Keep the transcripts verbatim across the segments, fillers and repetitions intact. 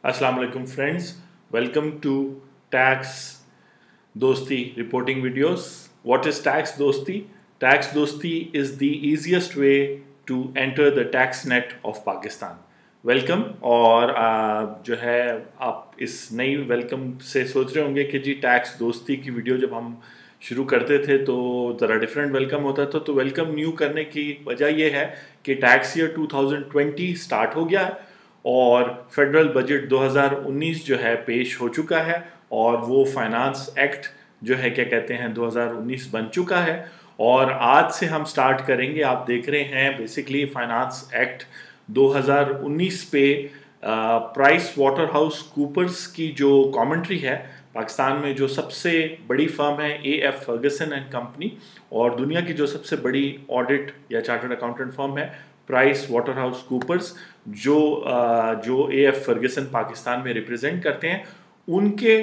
Assalamu alaikum friends, welcome to Tax Dosti reporting videos. What is Tax Dosti? Tax Dosti is the easiest way to enter the tax net of Pakistan. Welcome और आ, जो है आप इस नई welcome से सोच रहे होंगे कि जी टैक्स दोस्ती की वीडियो जब हम शुरू करते थे तो ज़रा डिफरेंट वेलकम होता था। तो वेलकम न्यू करने की वजह यह है कि tax year two thousand twenty start हो गया है और फेडरल बजट दो हज़ार उन्नीस जो है पेश हो चुका है और वो फाइनेंस एक्ट जो है क्या कहते हैं दो हज़ार उन्नीस बन चुका है और आज से हम स्टार्ट करेंगे। आप देख रहे हैं बेसिकली फाइनेंस एक्ट दो हज़ार उन्नीस पे प्राइस वाटर हाउस कूपर्स की जो कमेंट्री है, पाकिस्तान में जो सबसे बड़ी फर्म है A F Ferguson and company और दुनिया की जो सबसे बड़ी ऑडिट या चार्टर्ड अकाउंटेंट फर्म है प्राइस वाटर हाउस कूपर्स, जो जो ए एफ फर्गसन पाकिस्तान में रिप्रेजेंट करते हैं, उनके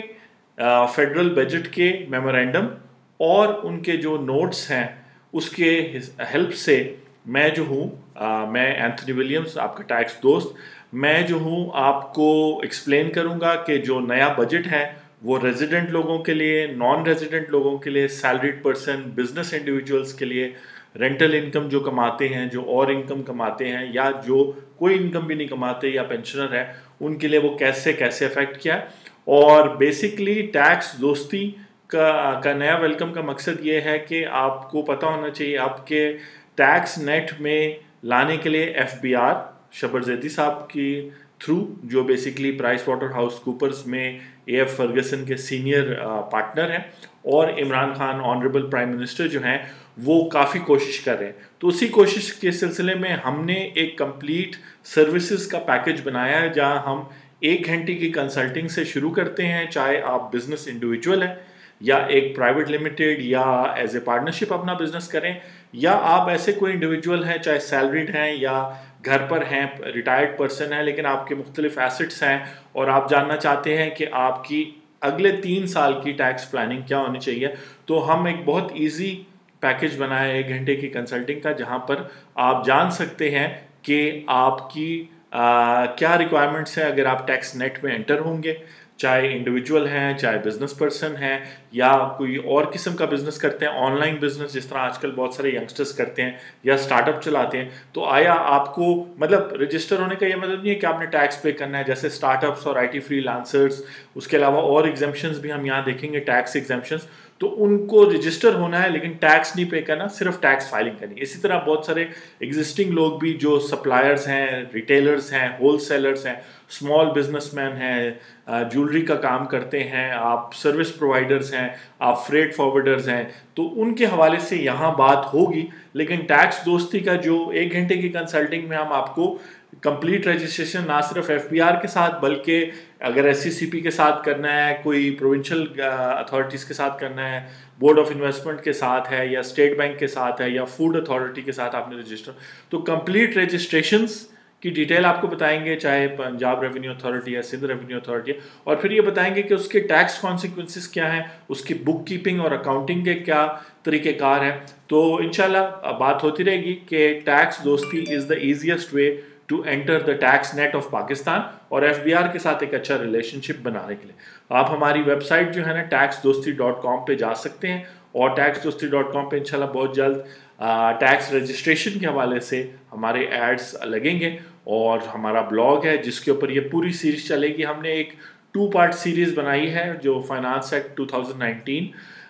फेडरल बजट के मेमोरेंडम और उनके जो नोट्स हैं उसके हेल्प से मैं जो हूँ मैं एंथनी विलियम्स, आपका टैक्स दोस्त, मैं जो हूँ आपको एक्सप्लेन करूँगा कि जो नया बजट है वो रेजिडेंट लोगों के लिए, नॉन रेजिडेंट लोगों के लिए, सैलरीड पर्सन, बिजनेस इंडिविजुअल्स के लिए, रेंटल इनकम जो कमाते हैं, जो और इनकम कमाते हैं या जो कोई इनकम भी नहीं कमाते या पेंशनर है, उनके लिए वो कैसे कैसे अफेक्ट किया है। और बेसिकली टैक्स दोस्ती का का नया वेलकम का मकसद ये है कि आपको पता होना चाहिए आपके टैक्स नेट में लाने के लिए एफ बी आर शबरजैदी साहब की थ्रू, जो basically PricewaterhouseCoopers में ए एफ फर्गसन के सीनियर पार्टनर हैं, और Imran Khan honourable prime minister जो हैं वो काफ़ी कोशिश कर रहे हैं। तो उसी कोशिश के सिलसिले में हमने एक कंप्लीट सर्विसेज का पैकेज बनाया है जहां हम एक घंटे की कंसल्टिंग से शुरू करते हैं, चाहे आप बिजनेस इंडिविजुअल हैं या एक प्राइवेट लिमिटेड या एज ए पार्टनरशिप अपना बिजनेस करें, या आप ऐसे कोई इंडिविजुअल हैं चाहे सैलरीड हैं या घर पर हैं, रिटायर्ड पर्सन है लेकिन आपके मुख्तलिफ एसेट्स हैं और आप जानना चाहते हैं कि आपकी अगले तीन साल की टैक्स प्लानिंग क्या होनी चाहिए। तो हम एक बहुत ईजी पैकेज बनाया एक घंटे की कंसल्टिंग का, जहां पर आप जान सकते हैं कि आपकी आ, क्या रिक्वायरमेंट्स हैं अगर आप टैक्स नेट में एंटर होंगे, चाहे इंडिविजुअल हैं, चाहे बिजनेस पर्सन हैं या कोई और किस्म का बिजनेस करते हैं, ऑनलाइन बिजनेस जिस तरह आजकल बहुत सारे यंगस्टर्स करते हैं या स्टार्टअप चलाते हैं। तो आया आपको मतलब रजिस्टर होने का ये मतलब नहीं है कि आपने टैक्स पे करना है, जैसे स्टार्टअप्स और आईटी फ्रीलांसर्स, उसके अलावा और एग्जाम्पशंस भी हम यहाँ देखेंगे, टैक्स एग्जाम्पशंस, तो उनको रजिस्टर होना है लेकिन टैक्स नहीं पे करना, सिर्फ टैक्स फाइलिंग करनी है। इसी तरह बहुत सारे एग्जिस्टिंग लोग भी जो सप्लायर्स हैं, रिटेलर्स हैं, होलसेलर्स हैं, स्मॉल बिजनेसमैन हैं, ज्वेलरी का काम करते हैं, आप सर्विस प्रोवाइडर्स हैं, आप फ्रेट फॉरवर्डर्स हैं, तो उनके हवाले से यहाँ बात होगी। लेकिन टैक्स दोस्ती का जो एक घंटे की कंसल्टिंग में हम आपको कंप्लीट रजिस्ट्रेशन ना सिर्फ एफ बी आर के साथ बल्कि अगर एस ई सी पी के साथ करना है, कोई प्रोविंशियल अथॉरिटीज़ के साथ करना है, बोर्ड ऑफ इन्वेस्टमेंट के साथ है या स्टेट बैंक के साथ है या फूड अथॉरिटी के साथ आपने रजिस्टर, तो कंप्लीट रजिस्ट्रेशंस की डिटेल आपको बताएंगे, चाहे पंजाब रेवेन्यू अथॉरिटी या सिंध रेवेन्यू अथॉरिटी, और फिर ये बताएंगे कि उसके टैक्स कॉन्सिक्वेंसेस क्या हैं, उसकी बुक कीपिंग और अकाउंटिंग के क्या तरीक़ेकार हैं। तो इंशाल्लाह बात होती रहेगी कि टैक्स दोस्ती is the easiest way to enter the tax net of Pakistan और एफ बी आर के साथ एक अच्छा रिलेशनशिप बनाने के लिए। आप हमारी वेबसाइट जो है ना टैक्स दोस्ती डॉट कॉम पे जा सकते हैं और टैक्स दोस्ती डॉट कॉम पे इंशाल्लाह बहुत जल्द टैक्स रजिस्ट्रेशन के हवाले से हमारे एड्स लगेंगे और हमारा ब्लॉग है जिसके ऊपर ये पूरी सीरीज चलेगी। हमने एक टू पार्ट सीरीज़ बनाई है जो finance act two thousand nineteen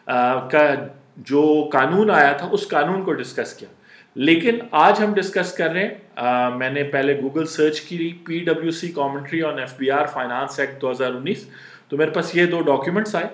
का जो कानून आया था उस कानून को डिस्कस किया, लेकिन आज हम डिस्कस कर रहे हैं आ, मैंने पहले गूगल सर्च की P W C commentary on F B R finance act दो हज़ार उन्नीस, तो मेरे पास ये दो डॉक्यूमेंट्स आए।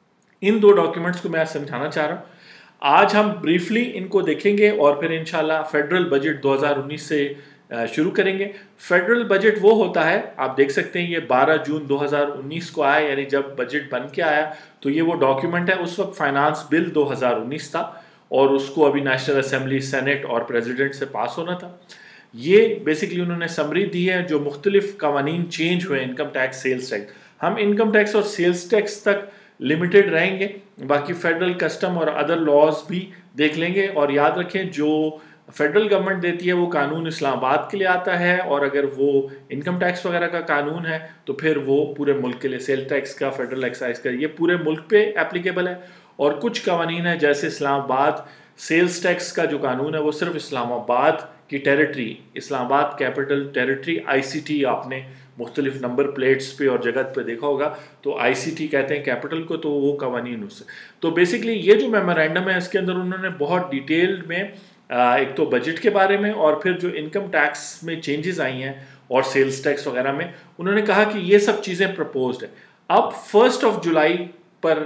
इन दो डॉक्यूमेंट्स को मैं समझाना चाह रहा हूँ। आज हम ब्रीफली इनको देखेंगे और फिर इंशाल्लाह फेडरल बजट दो हज़ार उन्नीस से शुरू करेंगे। फेडरल बजट वो होता है, आप देख सकते हैं ये बारह जून दो हज़ार उन्नीस को आया, यानी जब बजट बन के आया तो ये वो डॉक्यूमेंट है। उस वक्त फाइनेंस बिल दो हज़ार उन्नीस था और उसको अभी नेशनल असेंबली, सेनेट और प्रेसिडेंट से पास होना था। ये बेसिकली उन्होंने समरी दी है जो मुख्तलिफ कवानीन चेंज हुए, इनकम टैक्स, सेल्स टैक्स। हम इनकम टैक्स और सेल्स टैक्स तक लिमिटेड रहेंगे, बाकी फेडरल कस्टम और अदर लॉज भी देख लेंगे। और याद रखें जो फेडरल गवर्नमेंट देती है वो कानून इस्लामाबाद के लिए आता है, और अगर वो इनकम टैक्स वगैरह का कानून है तो फिर वो पूरे मुल्क के लिए, सेल टैक्स का, फेडरल एक्साइज का, ये पूरे मुल्क पे एप्लीकेबल है। और कुछ कवानीन है जैसे इस्लामाबाद सेल्स टैक्स का जो कानून है वो सिर्फ इस्लामाबाद की territory, Islamabad capital territory, ICT, आपने मुख्तलिफ नंबर प्लेट्स पे और जगह पे देखा होगा, तो आईसीटी कहते हैं कैपिटल को, तो वो कवानीन उससे। तो बेसिकली ये जो मेमोरेंडम है इसके अंदर उन्होंने बहुत डिटेल्ड में एक तो बजट के बारे में, और फिर जो इनकम टैक्स में चेंजेस आई हैं और सेल्स टैक्स वगैरह में, उन्होंने कहा कि ये सब चीज़ें प्रपोज्ड है। अब फर्स्ट ऑफ जुलाई पर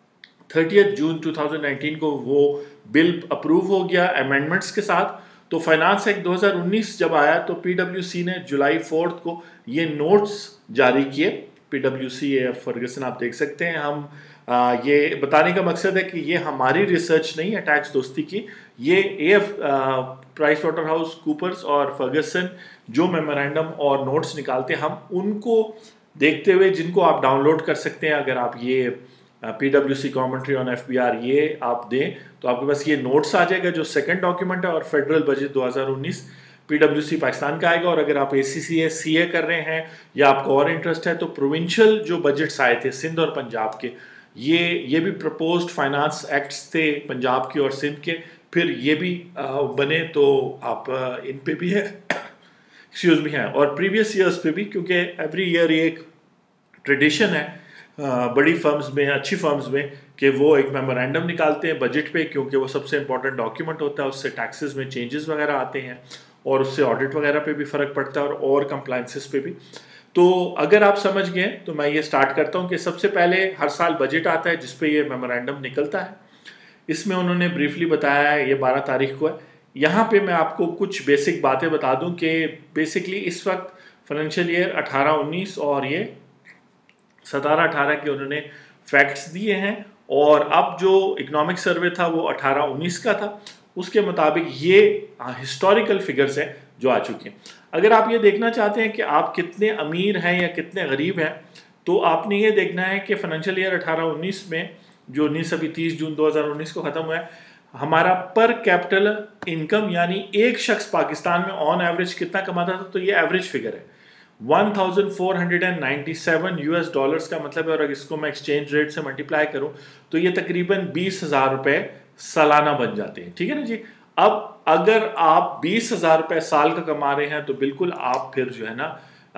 thirtieth June two thousand nineteen को वो बिल अप्रूव हो गया अमेंडमेंट्स के साथ। तो फाइनेंस एक्ट दो हज़ार उन्नीस जब आया तो पीडब्ल्यूसी ने जुलाई फोर्थ को ये नोट्स जारी किए। पीडब्ल्यूसी या फर्गसन आप देख सकते हैं। हम आ, ये बताने का मकसद है कि ये हमारी रिसर्च नहीं है टैक्स दोस्ती की, ये AF PricewaterhouseCoopers और फर्गसन जो मेमोरेंडम और नोट्स निकालते हैं, हम उनको देखते हुए, जिनको आप डाउनलोड कर सकते हैं। अगर आप ये पीडब्ल्यूसी कमेंट्री ऑन एफबीआर ये आप दें तो आपके पास ये नोट्स आ जाएगा जो सेकंड डॉक्यूमेंट है, और फेडरल बजट दो हज़ार उन्नीस पीडब्ल्यूसी पाकिस्तान का आएगा। और अगर आप एसीसीए सीए कर रहे हैं या आपको और इंटरेस्ट है तो प्रोविंशियल जो बजट्स आए थे सिंध और पंजाब के, ये ये भी प्रपोज्ड फाइनेंस एक्ट्स थे पंजाब की और सिंध के, फिर ये भी बने तो आप इन पे भी है एक्सक्यूज मी हैं, और प्रीवियस ईयर्स पे भी, क्योंकि एवरी ईयर ये एक ट्रेडिशन है बड़ी फर्म्स में, अच्छी फर्म्स में, कि वो एक मेमोरेंडम निकालते हैं बजट पे, क्योंकि वो सबसे इंपॉर्टेंट डॉक्यूमेंट होता है, उससे टैक्सेस में चेंजेस वगैरह आते हैं और उससे ऑडिट वगैरह पे भी फ़र्क पड़ता है और और कंप्लाइंसेस पे भी। तो अगर आप समझ गए तो मैं ये स्टार्ट करता हूँ कि सबसे पहले हर साल बजट आता है जिस पे ये मेमोरेंडम निकलता है। इसमें उन्होंने ब्रीफली बताया है, ये बारह तारीख को है। यहाँ पे मैं आपको कुछ बेसिक बातें बता दूँ कि बेसिकली इस वक्त फाइनेंशियल ईयर अठारह उन्नीस और ये सतारह अठारह के उन्होंने फैक्ट्स दिए हैं, और अब जो इकोनॉमिक सर्वे था वो अठारह उन्नीस का था, उसके मुताबिक ये हिस्टोरिकल फिगर्स हैं जो आ चुके हैं। अगर आप ये देखना चाहते हैं कि आप कितने अमीर हैं या कितने गरीब हैं, तो आपने ये देखना है कि फाइनेंशियल ईयर अठारह उन्नीस में, जो उन्नीस अभी तीस जून दो हज़ार उन्नीस को ख़त्म हुआ है, हमारा पर कैपिटल इनकम यानी एक शख्स पाकिस्तान में ऑन एवरेज कितना कमाता था, तो ये एवरेज फिगर है चौदह हज़ार चार सौ सत्तानवे यूएस डॉलर्स का मतलब है। और अगर इसको मैं एक्सचेंज रेट से मल्टीप्लाई करूं तो ये तकरीबन बीस हज़ार रुपये सालाना बन जाते हैं, ठीक है ना जी। अब अगर आप बीस हज़ार रुपये साल का कमा रहे हैं तो बिल्कुल आप फिर जो है ना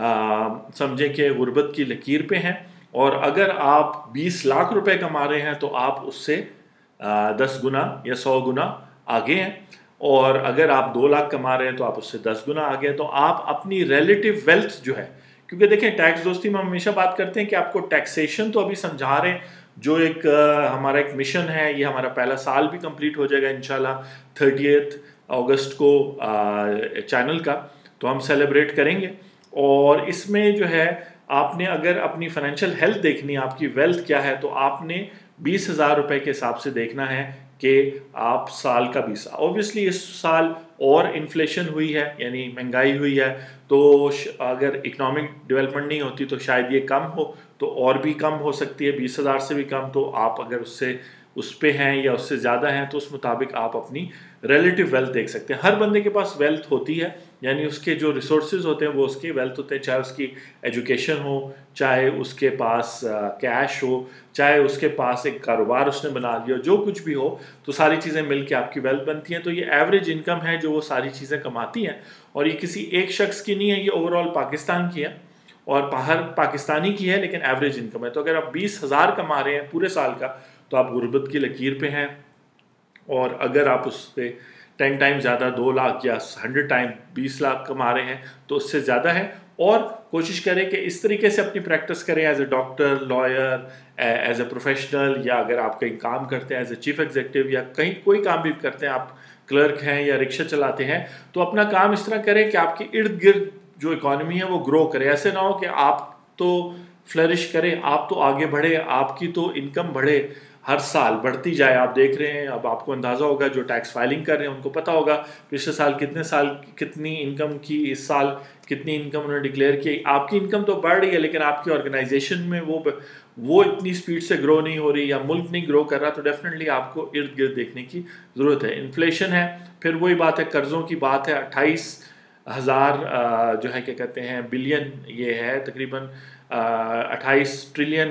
समझें कि गुर्बत की लकीर पे हैं, और अगर आप बीस लाख रुपए कमा रहे हैं तो आप उससे दस गुना या सौ गुना आगे हैं, और अगर आप दो लाख कमा रहे हैं तो आप उससे दस गुना आगे हैं। तो आप अपनी रिलेटिव वेल्थ जो है, क्योंकि देखें टैक्स दोस्ती में हम हमेशा बात करते हैं कि आपको टैक्सेशन तो अभी समझा रहे हैं, जो एक आ, हमारा एक मिशन है, ये हमारा पहला साल भी कंप्लीट हो जाएगा इंशाल्लाह थर्टियथ अगस्त को चैनल का, तो हम सेलिब्रेट करेंगे। और इसमें जो है आपने अगर अपनी फाइनेंशियल हेल्थ देखनी है, आपकी वेल्थ क्या है, तो आपने बीस हज़ार रुपये के हिसाब से देखना है कि आप साल का बीस, ऑब्वियसली इस साल और इन्फ्लेशन हुई है यानी महंगाई हुई है, तो अगर इकोनॉमिक डेवलपमेंट नहीं होती तो शायद ये कम हो, तो और भी कम हो सकती है, बीस हज़ार से भी कम। तो आप अगर उससे उस पे हैं या उससे ज़्यादा हैं तो उस मुताबिक आप अपनी रिलेटिव वेल्थ देख सकते हैं। हर बंदे के पास वेल्थ होती है, यानी उसके जो रिसोर्सेज होते हैं वो उसकी वेल्थ होते हैं, चाहे उसकी एजुकेशन हो, चाहे उसके पास कैश हो, चाहे उसके पास एक कारोबार उसने बना लिया, जो कुछ भी हो, तो सारी चीज़ें मिल के आपकी वेल्थ बनती हैं। तो ये एवरेज इनकम है जो वो सारी चीज़ें कमाती हैं, और ये किसी एक शख्स की नहीं है, ये ओवरऑल पाकिस्तान की है और हर पाकिस्तानी की है, लेकिन एवरेज इनकम है। तो अगर आप बीस हज़ार कमा रहे हैं पूरे साल का तो आप गुर्बत की लकीर पे हैं, और अगर आप उस पर टेन टाइम ज़्यादा, दो लाख या हंड्रेड टाइम बीस लाख कमा रहे हैं तो उससे ज़्यादा है। और कोशिश करें कि इस तरीके से अपनी प्रैक्टिस करें as a doctor, lawyer, as a professional, या अगर आप कहीं काम करते हैं एज ए चीफ एग्जीक्यूटिव, या कहीं कोई काम भी करते हैं, आप क्लर्क हैं या रिक्शा चलाते हैं, तो अपना काम इस तरह करें कि आपकी इर्द गिर्द जो इकॉनमी है वो ग्रो करे। ऐसे ना हो कि आप तो फ्लरिश करें, आप तो आगे बढ़े, आपकी तो इनकम बढ़े, हर साल बढ़ती जाए। आप देख रहे हैं, अब आपको अंदाज़ा होगा, जो टैक्स फाइलिंग कर रहे हैं उनको पता होगा पिछले साल कितने साल कितनी इनकम की, इस साल कितनी इनकम उन्होंने डिक्लेयर की। आपकी इनकम तो बढ़ रही है लेकिन आपकी ऑर्गेनाइजेशन में वो वो इतनी स्पीड से ग्रो नहीं हो रही या मुल्क नहीं ग्रो कर रहा, तो डेफिनेटली आपको इर्द गिर्द देखने की ज़रूरत है। इन्फ्लेशन है, फिर वही बात है, कर्ज़ों की बात है, अट्ठाईस हज़ार जो है क्या कहते हैं बिलियन, ये है तकरीबन अट्ठाईस ट्रिलियन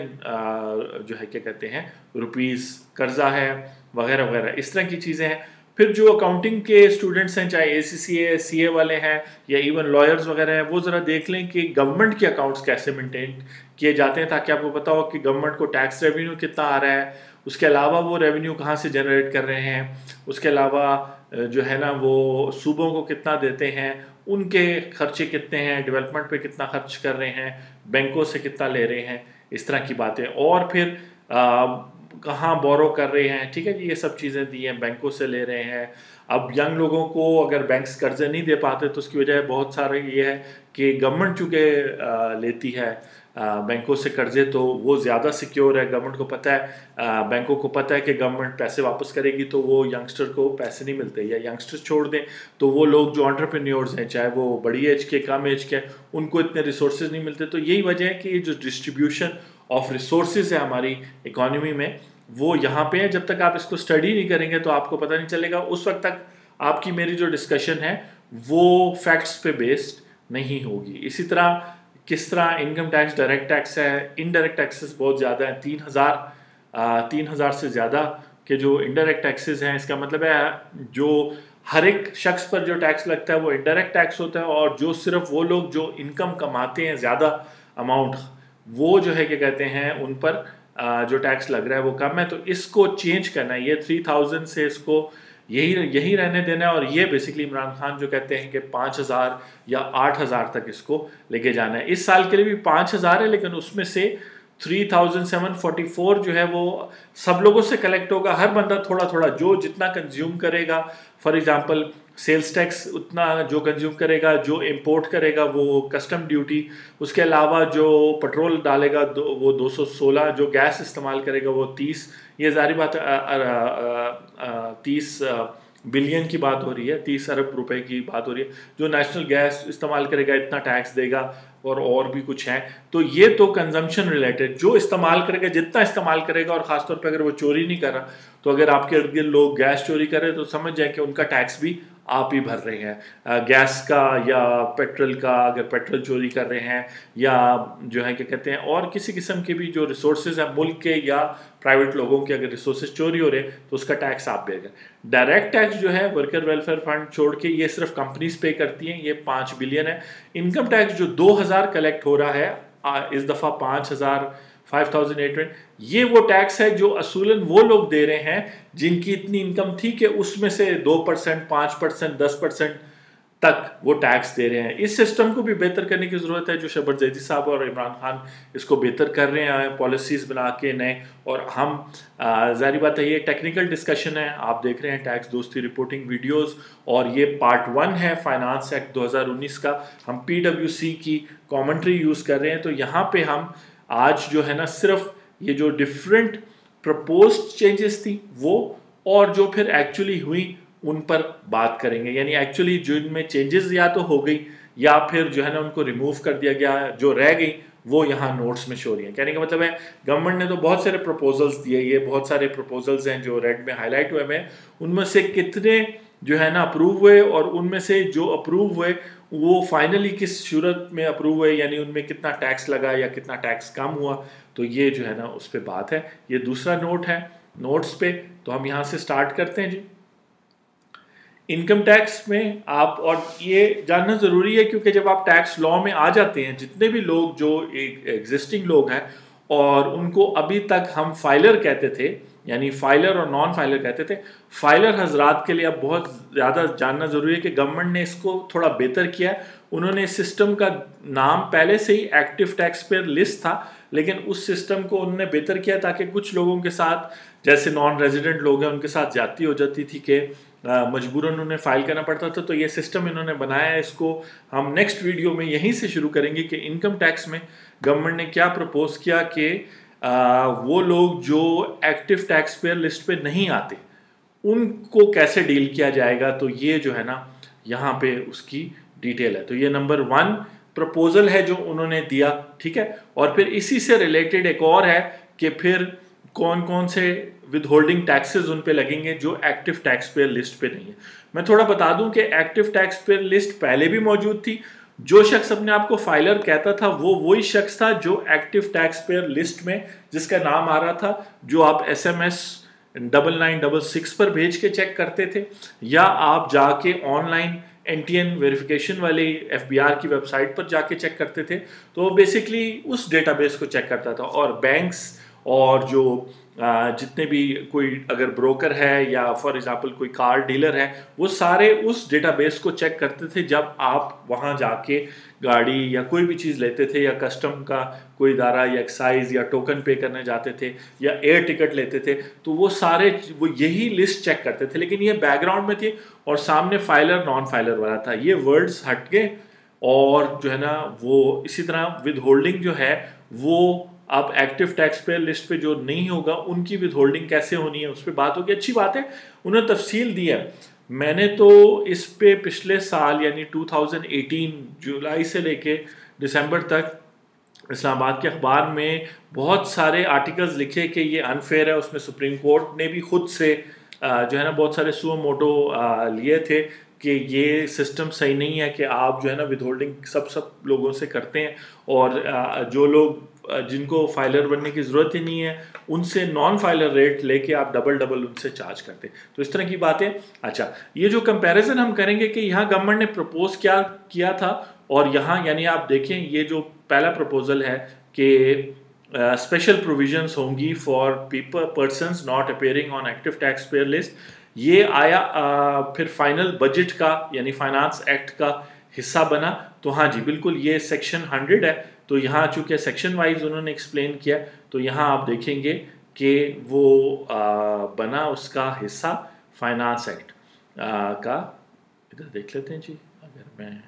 जो है क्या कहते हैं रुपीस कर्जा है, वगैरह वगैरह, इस तरह की चीज़ें हैं। फिर जो अकाउंटिंग के स्टूडेंट्स हैं, चाहे ए सी सी ए सी ए वाले हैं या इवन लॉयर्स वगैरह हैं, वो ज़रा देख लें कि गवर्नमेंट के अकाउंट्स कैसे मेंटेन किए जाते हैं, ताकि आपको पता हो कि गवर्नमेंट को टैक्स रेवेन्यू कितना आ रहा है, उसके अलावा वो रेवेन्यू कहाँ से जनरेट कर रहे हैं, उसके अलावा जो है ना वो सूबों को कितना देते हैं, उनके खर्चे कितने हैं, डेवलपमेंट पे कितना खर्च कर रहे हैं, बैंकों से कितना ले रहे हैं, इस तरह की बातें। और फिर कहाँ बोरो कर रहे हैं, ठीक है जी, ये सब चीज़ें दी हैं, बैंकों से ले रहे हैं। अब यंग लोगों को अगर बैंक्स कर्जे नहीं दे पाते तो उसकी वजह बहुत सारे ये है कि गवर्नमेंट चूँकि लेती है बैंकों से कर्जे, तो वो ज़्यादा सिक्योर है। गवर्नमेंट को पता है, बैंकों को पता है कि गवर्नमेंट पैसे वापस करेगी तो वो यंगस्टर को पैसे नहीं मिलते, या यंगस्टर छोड़ दें तो वो लोग जो एंटरप्रेन्योर्स हैं, चाहे वो बड़ी एज के कम एज के, उनको इतने रिसोर्सेज नहीं मिलते। तो यही वजह है कि जो डिस्ट्रीब्यूशन ऑफ रिसोर्सेज है हमारी इकॉनमी में, वो यहाँ पे है। जब तक आप इसको स्टडी नहीं करेंगे तो आपको पता नहीं चलेगा। उस वक्त तक आपकी मेरी जो डिस्कशन है वो फैक्ट्स पे बेस्ड नहीं होगी। इसी तरह किस तरह इनकम टैक्स, डायरेक्ट टैक्स है, इनडायरेक्ट टैक्सेस बहुत ज़्यादा हैं, तीन हज़ार तीन हज़ार से ज़्यादा के जो इनडायरेक्ट टैक्सेस हैं। इसका मतलब है जो हर एक शख्स पर जो टैक्स लगता है वो इनडायरेक्ट टैक्स होता है, और जो सिर्फ वो लोग जो इनकम कमाते हैं ज़्यादा अमाउंट, वो जो है क्या कहते हैं उन पर जो टैक्स लग रहा है वो कम है। तो इसको चेंज करना है, ये थ्री थाउजेंड से इसको यही यही रहने देना है। और ये बेसिकली इमरान खान जो कहते हैं कि पाँच हज़ार या आठ हज़ार तक इसको लेके जाना है। इस साल के लिए भी पाँच हज़ार है, लेकिन उसमें से three thousand seven forty four जो है वो सब लोगों से कलेक्ट होगा। हर बंदा थोड़ा थोड़ा जो जितना कंज्यूम करेगा, फॉर एग्जांपल सेल्स टैक्स उतना जो कंज्यूम करेगा, जो इंपोर्ट करेगा वो कस्टम ड्यूटी, उसके अलावा जो पेट्रोल डालेगा दो, वो दो सौ सोलह, जो गैस इस्तेमाल करेगा वो तीस। ये ज़ाहिर बात तीस बिलियन की बात हो रही है, तीस अरब रुपए की बात हो रही है। जो नेशनल गैस इस्तेमाल करेगा इतना टैक्स देगा, और और भी कुछ है। तो ये तो कंजम्पशन रिलेटेड, जो इस्तेमाल करेगा जितना इस्तेमाल करेगा, और ख़ासतौर पे अगर वो चोरी नहीं कर रहा, तो अगर आपके इर्द गिर्द लोग गैस चोरी कर रहे हैं तो समझ जाए कि उनका टैक्स भी आप ही भर रहे हैं। गैस का या पेट्रोल का, अगर पेट्रोल चोरी कर रहे हैं, या जो है क्या कहते हैं और किसी किस्म के भी जो रिसोर्सेज हैं मुल्क के या प्राइवेट लोगों के, अगर रिसोर्सेज चोरी हो रहे हैं तो उसका टैक्स आप देगा। डायरेक्ट टैक्स जो है वर्कर वेलफेयर फंड छोड़ के ये सिर्फ कंपनीज पे करती हैं, ये पाँच बिलियन है। इनकम टैक्स जो दो हज़ार कलेक्ट हो रहा है इस दफ़ा पाँच हज़ार फाइव थाउजेंड एट हंड्रेड, ये वो टैक्स है जो असूलन वो लोग दे रहे हैं जिनकी इतनी इनकम थी कि उसमें से दो परसेंट, पाँच परसेंट, दस परसेंट तक वो टैक्स दे रहे हैं। इस सिस्टम को भी बेहतर करने की ज़रूरत है, जो शबर जैदी साहब और इमरान खान इसको बेहतर कर रहे हैं, पॉलिसीज़ बना के नए। और हम ज़ाहिर बात है ये टेक्निकल डिस्कशन है, आप देख रहे हैं टैक्स दोस्ती रिपोर्टिंग वीडियोस, और ये पार्ट वन है फाइनेंस एक्ट दो हज़ार उन्नीस का। हम पी डब्ल्यू सी की कॉमेंट्री यूज़ कर रहे हैं। तो यहाँ पे हम आज जो है ना सिर्फ ये जो डिफरेंट प्रपोज्ड चेंजेस थी वो, और जो फिर एक्चुअली हुई उन पर बात करेंगे। यानी एक्चुअली जो इनमें चेंजेस या तो हो गई या फिर जो है ना उनको रिमूव कर दिया गया, जो रह गई वो यहाँ नोट्स में शो रही हैं। कहने का मतलब है गवर्नमेंट ने तो बहुत सारे प्रपोजल्स दिए, ये बहुत सारे प्रपोजल्स हैं जो रेड में हाईलाइट हुए हैं, उनमें से कितने जो है ना अप्रूव हुए, और उनमें से जो अप्रूव हुए वो फाइनली किस सूरत में अप्रूव हुए, यानी उनमें कितना टैक्स लगा या कितना टैक्स कम हुआ। तो ये जो है ना उस पर बात है। ये दूसरा नोट है नोट्स पे, तो हम यहाँ से स्टार्ट करते हैं जी। इनकम टैक्स में आप, और ये जानना ज़रूरी है क्योंकि जब आप टैक्स लॉ में आ जाते हैं, जितने भी लोग जो एक एग्जिस्टिंग लोग हैं और उनको अभी तक हम फाइलर कहते थे, यानी फाइलर और नॉन फाइलर कहते थे, फाइलर हजरात के लिए अब बहुत ज़्यादा जानना ज़रूरी है कि गवर्नमेंट ने इसको थोड़ा बेहतर किया है। उन्होंने इस सिस्टम का नाम पहले से ही एक्टिव टैक्स पेयर लिस्ट था, लेकिन उस सिस्टम को उन्होंने बेहतर किया ताकि कुछ लोगों के साथ, जैसे नॉन रेजिडेंट लोग हैं, उनके साथ ज्यादती हो जाती थी कि मजबूरन उन्हें फाइल करना पड़ता था। तो ये सिस्टम इन्होंने बनाया है। इसको हम नेक्स्ट वीडियो में यहीं से शुरू करेंगे कि इनकम टैक्स में गवर्नमेंट ने क्या प्रपोज किया कि आ, वो लोग जो एक्टिव टैक्स पेयर लिस्ट पे नहीं आते उनको कैसे डील किया जाएगा, तो ये जो है ना यहाँ पे उसकी डिटेल है। तो ये नंबर वन प्रपोजल है जो उन्होंने दिया, ठीक है। और फिर इसी से रिलेटेड एक और है कि फिर कौन कौन से विद होल्डिंग टैक्सेस उन पे लगेंगे जो एक्टिव टैक्स पेयर लिस्ट पे नहीं है। मैं थोड़ा बता दूं कि एक्टिव टैक्स पेयर लिस्ट पहले भी मौजूद थी। जो शख्स अपने आप को फाइलर कहता था वो वही शख्स था जो एक्टिव टैक्स पेयर लिस्ट में जिसका नाम आ रहा था, जो आप S M S double nine double six पर भेज के चेक करते थे, या आप जाके online N T N verification वाली एफ बी आर की वेबसाइट पर जाके चेक करते थे। तो बेसिकली उस डेटाबेस को चेक करता था। और बैंक्स और जो आ, जितने भी कोई अगर ब्रोकर है या फॉर एग्जांपल कोई कार डीलर है, वो सारे उस डेटाबेस को चेक करते थे जब आप वहाँ जाके गाड़ी या कोई भी चीज़ लेते थे, या कस्टम का कोई इदारा या एक्साइज या टोकन पे करने जाते थे या एयर टिकट लेते थे, तो वो सारे वो यही लिस्ट चेक करते थे। लेकिन ये बैकग्राउंड में थी और सामने फाइलर नॉन फाइलर वाला था। ये वर्ड्स हट गए और जो है ना वो इसी तरह विद होल्डिंग जो है वो अब एक्टिव टैक्स पेयर लिस्ट पे जो नहीं होगा उनकी विद होल्डिंग कैसे होनी है उस पर बात होगी। अच्छी बात है, उन्होंने तफसील दी है। मैंने तो इस पे पिछले साल यानी टू थाउजेंड एटीन जुलाई से लेके दिसंबर तक इस्लामाबाद के अखबार में बहुत सारे आर्टिकल्स लिखे कि ये अनफेयर है। उसमें सुप्रीम कोर्ट ने भी खुद से जो है ना बहुत सारे सुओ मोटो लिए थे कि ये सिस्टम सही नहीं है कि आप जो है ना विद होल्डिंग सब सब लोगों से करते हैं, और जो लोग जिनको फाइलर बनने की ज़रूरत ही नहीं है उनसे नॉन फाइलर रेट लेके आप डबल डबल उनसे चार्ज करते हैं। तो इस तरह की बातें। अच्छा, ये जो कंपैरिजन हम करेंगे कि यहाँ गवर्नमेंट ने प्रपोज क्या किया था और यहाँ यानी आप देखें ये जो पहला प्रपोजल है कि स्पेशल प्रोविजंस होंगी for people persons not appearing on active tax payer list. ये आया आ, फिर फाइनल बजट का यानी फाइनेंस एक्ट का हिस्सा बना। तो हाँ जी बिल्कुल ये सेक्शन हंड्रेड है। तो यहाँ चूँकि सेक्शन वाइज उन्होंने एक्सप्लेन किया, तो यहाँ आप देखेंगे कि वो आ, बना उसका हिस्सा फाइनेंस एक्ट आ, का। इधर देख लेते हैं जी, अगर मैं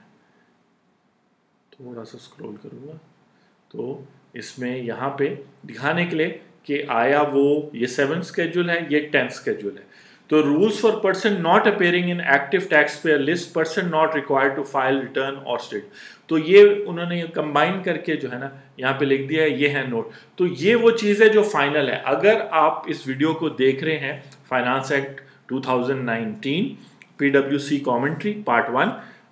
थोड़ा सा स्क्रॉल करूँगा तो इसमें यहाँ पे दिखाने के लिए कि आया वो ये सेवन स्केड्यूल है, ये टेंथ स्केड्यूल है। तो rules for person not appearing in active tax payer list, person not required to file return और स्टेट। तो ये उन्होंने कंबाइन करके जो है ना यहाँ पे लिख दिया है, ये है नोट। तो ये वो चीज़ है जो फाइनल है। अगर आप इस वीडियो को देख रहे हैं finance act two thousand nineteen P W C commentary part one,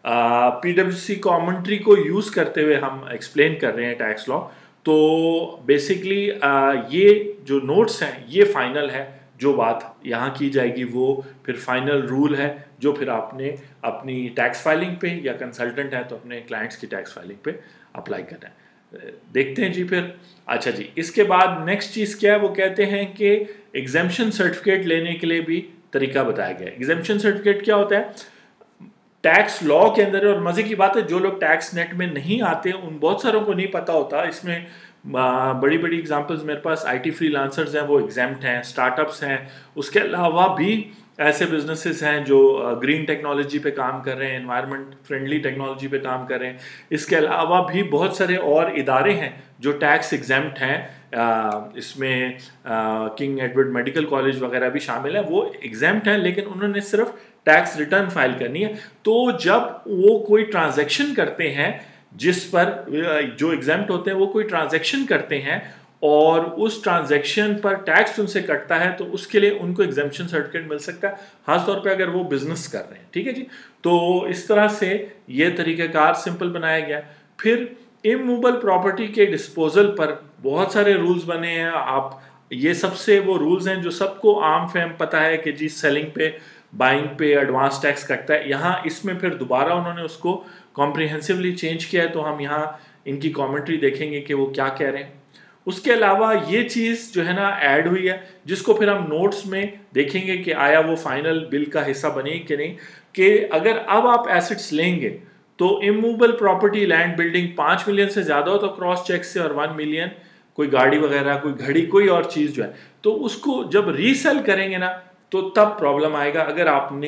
P W C commentary को यूज़ करते हुए हम एक्सप्लेन कर रहे हैं टैक्स लॉ। तो बेसिकली ये जो नोट्स हैं ये फाइनल है। जो बात यहाँ की जाएगी वो फिर फाइनल रूल है जो फिर आपने अपनी टैक्स फाइलिंग पे या कंसल्टेंट है तो अपने क्लाइंट्स की टैक्स फाइलिंग पे अप्लाई करना है। देखते हैं जी फिर। अच्छा जी, इसके बाद नेक्स्ट चीज़ क्या है, वो कहते हैं कि एग्जेम्पशन सर्टिफिकेट लेने के लिए भी तरीका बताया गया है। एग्जेम्पशन सर्टिफिकेट क्या होता है टैक्स लॉ के अंदर, और मज़े की बात है जो लोग टैक्स नेट में नहीं आते उन बहुत सारों को नहीं पता होता। इसमें बड़ी बड़ी एग्जांपल्स मेरे पास आईटी फ्रीलांसर्स हैं वो एग्जेम्प्ट हैं, स्टार्टअप्स हैं, उसके अलावा भी ऐसे बिजनेसेस हैं जो ग्रीन टेक्नोलॉजी पे काम कर रहे हैं, एनवायरनमेंट फ्रेंडली टेक्नोलॉजी पे काम कर रहे हैं। इसके अलावा भी बहुत सारे और इदारे हैं जो टैक्स एग्जेम्प्ट हैं। इसमें किंग एडवर्ड मेडिकल कॉलेज वगैरह भी शामिल है, वो एग्जेम्प्ट हैं लेकिन उन्होंने सिर्फ टैक्स रिटर्न फाइल करनी है। तो जब वो कोई ट्रांजैक्शन करते हैं जिस पर जो एग्जेम्प्ट होते हैं वो कोई ट्रांजैक्शन करते हैं और उस ट्रांजैक्शन पर टैक्स उनसे कटता है तो उसके लिए उनको एग्जेम्पशन सर्टिफिकेट मिल सकता है, खासतौर पे अगर वो बिजनेस कर रहे हैं। ठीक है जी, तो इस तरह से ये तरीक़ाकार सिंपल बनाया गया। फिर इमूवेबल प्रॉपर्टी के डिस्पोजल पर बहुत सारे रूल्स बने हैं। आप ये सबसे वो रूल्स हैं जो सबको आम फहम पता है कि जी सेलिंग पे बाइंग पे एडवांस टैक्स कटता है। यहाँ इसमें फिर दोबारा उन्होंने उसको कॉम्प्रिहेंसिवली चेंज किया है, तो हम यहाँ इनकी कमेंट्री देखेंगे कि वो क्या कह रहे हैं। उसके अलावा ये चीज़ जो है ना ऐड हुई है जिसको फिर हम नोट्स में देखेंगे कि आया वो फाइनल बिल का हिस्सा बने कि नहीं, कि अगर अब आप एसेट्स लेंगे तो इमूवेबल प्रॉपर्टी लैंड बिल्डिंग पाँच मिलियन से ज़्यादा हो तो क्रॉस चेक से, और वन मिलियन कोई गाड़ी वगैरह कोई घड़ी कोई और चीज़ जो है तो उसको जब रीसेल करेंगे ना तो तब प्रॉब्लम आएगा। अगर आपने